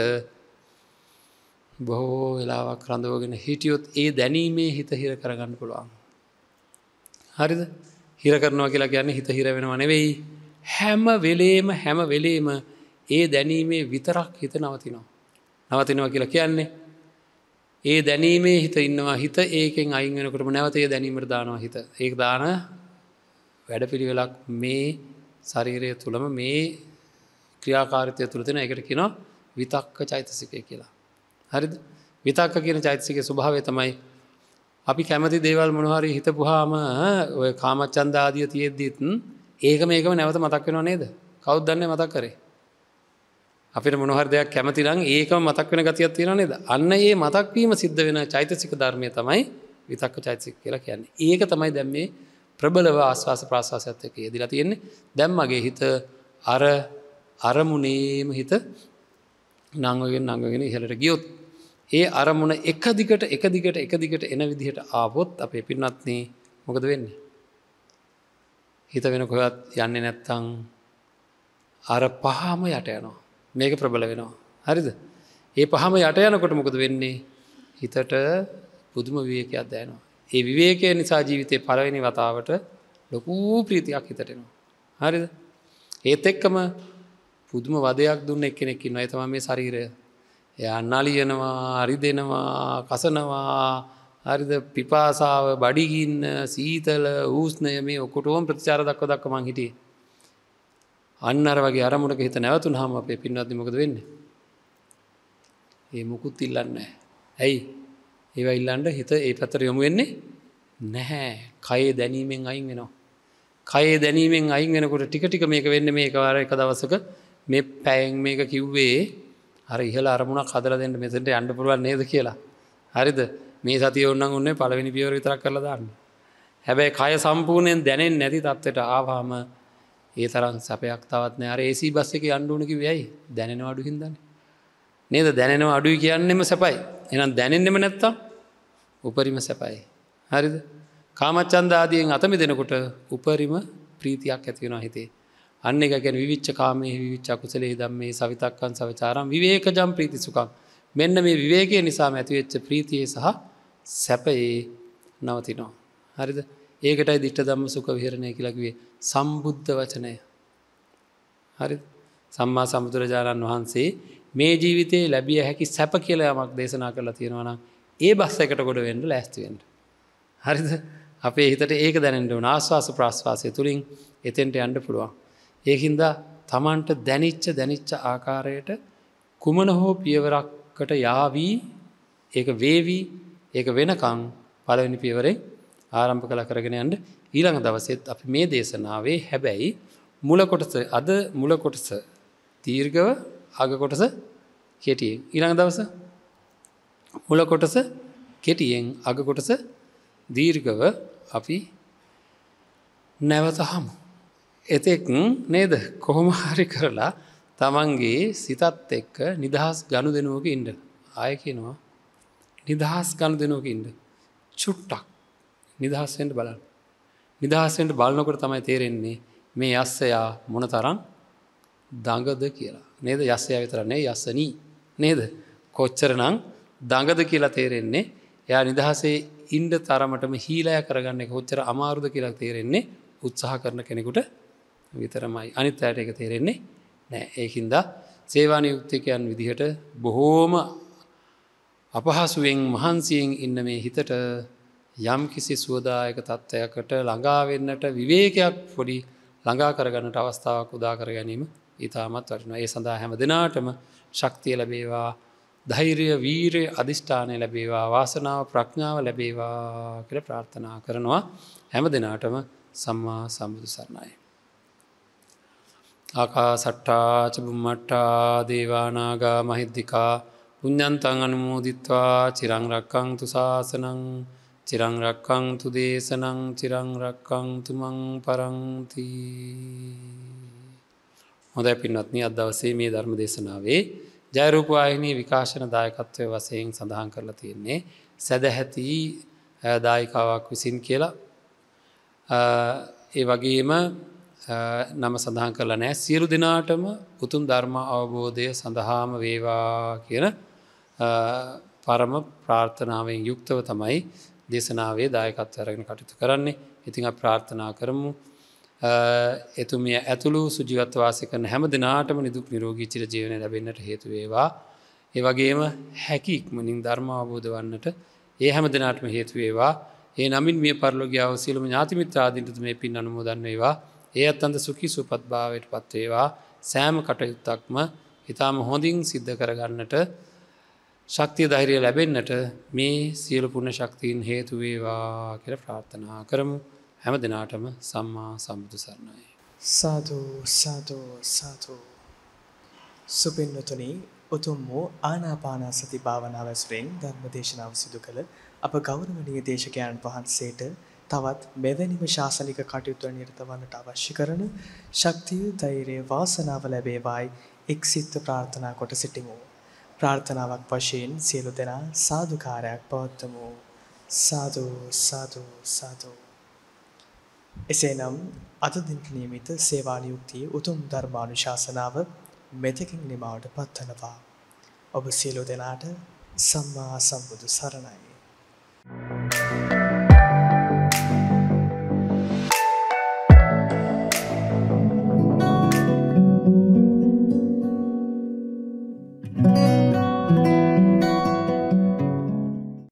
Speaker 2: බොහෝ වෙලාවක් රඳවගෙන හිටියොත් ඒ දැනීමේ හිත හිර කරගන්න පුළුවන්. හරිද? හිර කරනවා කියලා කියන්නේ හිත හිර වෙනව නෙවෙයි. හැම වෙලේම ඒ දැනීමේ විතරක් හිත නවතිනවා. නවතිනවා කියලා කියන්නේ ඒ දැනීමේ හිත ඉන්නවා. හිත ඒකෙන් අයින් වෙනකොටම නැවත ඒ දැනීමට දානවා හිත. ඒක දාන වැඩපිළිවෙලක් මේ ශරීරය තුලම මේ ක්‍රියාකාරීත්වය තුල තියෙන එකට කියනවා විතක්ක චෛතසිකය කියලා. හරිද? විතක්ක කියන චෛතසිකයේ ස්වභාවය තමයි අපි කැමති දේවල් මොනවා හරි හිතපුවාම ඔය කාමච්ඡන්ද ආදිය තියෙද්දිත් ඒකම නැවත මතක් වෙනව නේද? කවුද දන්නේ මතක් කරේ? අපිට මොනවා හරි දෙයක් කැමති නම් ඒකම මතක් වෙන ගතියක් තියෙනව නේද? අන්න ඒ මතක් වීම සිද්ධ වෙන චෛතසික ධර්මය තමයි විතක්ක චෛතසික කියලා කියන්නේ. ඒක තමයි දැන් මේ ප්‍රබලව ආස්වාස ප්‍රාස්වාසයත් එක්ක යෙදিলা තියෙන්නේ. දැන් මගේ හිත අර අරමුණේම හිත නංගගෙන ඉහළට ගියොත් ඒ අරමුණ එක දිගට එන විදිහට ආවොත් අපේ පින්වත්නි මොකද වෙන්නේ? හිත වෙන කොහෙවත් යන්නේ නැත්තම් අර පහම යට යනවා. මේක ප්‍රබල වෙනවා. හරිද? ඒ පහම යට යනකොට මොකද වෙන්නේ? හිතට පුදුම විවේකයක් දැනෙනවා. ඒ විවේකය නිසා ජීවිතේ පළවෙනි වතාවට ලොකු ප්‍රීතියක් හිතට එනවා. හරිද? ඒත් එක්කම පුදුම වදයක් දුන්න එක්කෙනෙක් ඉන්නවා. ඒ තමයි මේ ශරීරය. එයා නලියනවා, රිදෙනවා, කසනවා. හරිද? පිපාසාව, බඩගින්න, සීතල, උෂ්ණය මේ ඔකොටම ප්‍රතිචාර දක්ව මං හිටියේ. අන්න අර වගේ අරමුණක හිත නැවතුනහම අපේ පින්වත්නි මොකද වෙන්නේ? ඒ මුකුත් ඉල්ලන්නේ නැහැ. ඇයි? ඒවා ඉල්ලන්න හිත ඒ පැත්තට යොමු වෙන්නේ නැහැ. කයේ දැනීමෙන් අයින් වෙනවා. කයේ දැනීමෙන් අයින් වෙනකොට ටික මේක වෙන්නේ මේක වාර එක දවසක මේ පැයෙන් මේක කිව්වේ අර ඉහළ අරමුණක් හදලා දෙන්න මෙතනට යන්න පුළුවන් නේද කියලා. හරිද? මේ සතිය ඕනනම් උන්නේ පළවෙනි පියවර විතරක් කරලා දාන්න. හැබැයි කය සම්පූර්ණයෙන් දැනෙන්නේ නැති තත්ත්වයට ආවම ඒ තරම් සැපයක් තවත් නෑ. අර AC බස් එකේ යන්න ඕන කිව්වේ ඇයි? දැනෙනව අඩු හින්දානේ. නේද? දැනෙනව අඩුයි කියන්නෙම සැපයි. එහෙනම් දැනෙන්නෙම නැත්තම් උපරිම සැපයි. හරිද? කාමච්ඡන්ද ආදියෙන් අත මිදෙනකොට උපරිම ප්‍රීතියක් ඇති වෙනවා හිතේ. අන්න එක කියන්නේ විවිච්ඡ කාමයේ විවිච්ඡ අකුසලයේ ධම්මේ සවිතක්කං සවිචාරං විවේකජම් ප්‍රීති සුඛං. මෙන්න මේ විවේකයේ නිසාම ඇතිවෙච්ච ප්‍රීතියේ සහ සැපයේ නවතිනවා. හරිද? ඒකටයි ditta ධම්ම සුඛ විහරණය කියලා කිව්වේ සම්බුද්ධ වචනය. හරිද? සම්මා සම්බුදුරජාණන් වහන්සේ මේ ජීවිතේ ලැබිය හැකි සැප කියලා යමක් දේශනා කරලා තියෙනවා නම් ඒ බස් එකට කොට වෙන්න ලෑස්ති වෙන්න. හරිද? අපේ හිතට ඒක දැනෙන්න ඕන. ආස්වාස ප්‍රාස්වාසය තුලින් එතෙන්ට යන්න පුළුවන්. ඒකින්ද තමන්ට දැනිච්ච ආකාරයට කුමන හෝ පියවරකට යාවි ඒක වේවි ඒක වෙනකන් පළවෙනි පියවරේ ආරම්භ කළ කරගෙන යන්න ඊළඟ දවසෙත් අපි මේ දේශනාවේ හැබැයි මුල කොටස දීර්ඝව අග කොටස කෙටියෙන් ඊළඟ දවස මුල කොටස කෙටියෙන් අග කොටස දීර්ඝව අපි නැවතහමු. එතෙක් නේද කොහොම හරි කරලා තමන්ගේ සිතත් එක්ක නිදහස් ගනුදෙනුවක ඉන්න. ආය කියනවා නිදහස් ගනුදෙනුවක ඉන්න. චුට්ටක් නිදහස් වෙන්න බලන්න. නිදහස් වෙන්න බලනකොට තමයි තේරෙන්නේ මේ යස්සයා මොනතරම් දඟද කියලා. නේද? යස්සයා විතර නෙවෙයි යස්සනී. නේද? කොච්චරනම් දඟද කියලා තේරෙන්නේ එයා නිදහසේ ඉන්ඩ තරමටම හීලය කරගන්න එක කොච්චර අමාරුද කියලා තේරෙන්නේ උත්සාහ කරන කෙනෙකුට විතරමයි. අනිත් අයට එක තේරෙන්නේ නෑ. ඒකින්ද සේවානියුක්තිකයන් විදිහට බොහෝම අපහසුවෙන් මහන්සියෙන් ඉන්න මේ හිතට යම් කිසි සුවදායක තත්ත්වයකට ළඟාවෙන්නට විවේකයක් පොඩි ළඟා කරගන්නට අවස්ථාවක් උදා කර ගැනීම ඉතාමත් වටිනවා. ඒ සඳහා හැම දිනාටම ශක්තිය ලැබේවා, ධෛර්ය, වීරය, අධිෂ්ඨානය ලැබේවා, වාසනාව, ප්‍රඥාව ලැබේවා කියලා ප්‍රාර්ථනා කරනවා. හැම දිනාටම සම්මා සම්බුදු සරණයි. ආකාසට්ටා ච බුම්මට්ටා දේවා නාග මහිද්దికා පුඤ්ඤන්තං අනුමෝදිත්වා චිරං රක්ඛන්තු ශාසනං චිරං රක්ඛන්තු දේශනං චිරං රක්ඛන්තු මං පරන්ති. හොඳයි පින්වත්නි, අද දවසේ මේ ධර්ම දේශනාවේ ජය රූප වාහිනී විකාශන දායකත්වයේ වශයෙන් සඳහන් කරලා තියෙන්නේ සදැහැති දායකාවක් විසින් කියලා. ඒ වගේම නම සඳහන් කරලා නැහැ. සියලු දෙනාටම උතුම් ධර්ම අවබෝධය සඳහාම වේවා කියන පරම ප්‍රාර්ථනාවෙන් යුක්තව තමයි දේශනාවේ දායකත්වය අරගෙන කටයුතු කරන්නේ. ඉතින් අපි ප්‍රාර්ථනා කරමු එතුමිය ඇතුළු සුජීවත්ව වාසය කරන හැම දිනාටම නිදුක් නිරෝගී චිර ජීවනය ලැබෙන්නට හේතු වේවා. ඒ වගේම හැකි ඉක්මනින් ධර්ම අවබෝධ වන්නට ඒ හැම දිනාටම හේතු වේවා. ඒ නමින් මිය පරලෝකීය සියලුම ඥාති මිත්‍රාදීන්ට මේ පින් අනුමෝදන් වේවා. ඒ අත්න්ත සුඛී සුවපත් භාවයට පත් වේවා. සෑම කටයුත්තක්ම ඊටාම හොඳින් සිද්ධ කරගන්නට ශක්තිය ධෛර්යය ලැබෙන්නට මේ සියලු පුණ්‍ය ශක්තියින් හේතු වේවා කියලා ප්‍රාර්ථනා කරමු. හැම දිනාටම සම්මා සම්බුදු සරණයි.
Speaker 1: සාදු සාදු සාදු. සුපින්නතුනි, උතුම් වූ ආනාපානසති භාවනාව ඇසුරෙන් ධර්ම දේශනාව සිදු කළ අප ගෞරවනීය දේශකයන් වහන්සේට තවත් මෙවැනිම ශාසනික කටයුතු නිරත වන්නට අවශ්‍ය කරන ශක්තිය, ධෛර්යය, වාසනාව ලැබේවායි එක්සිත ප්‍රාර්ථනා කොට සිටිමු. ප්‍රාර්ථනාවක් වශයෙන් සියලු දෙනා සාදුකාරයක් පවත්වමු. සාදු සාදු සාදු. එසේනම් අද දිනට නියමිත සේවානියුක්තියේ උතුම් ධර්මානුශාසනාව මෙතකින් නිමවට පත්වනවා. ඔබ සියලු දෙනාට සම්මා සම්බුදු සරණයි.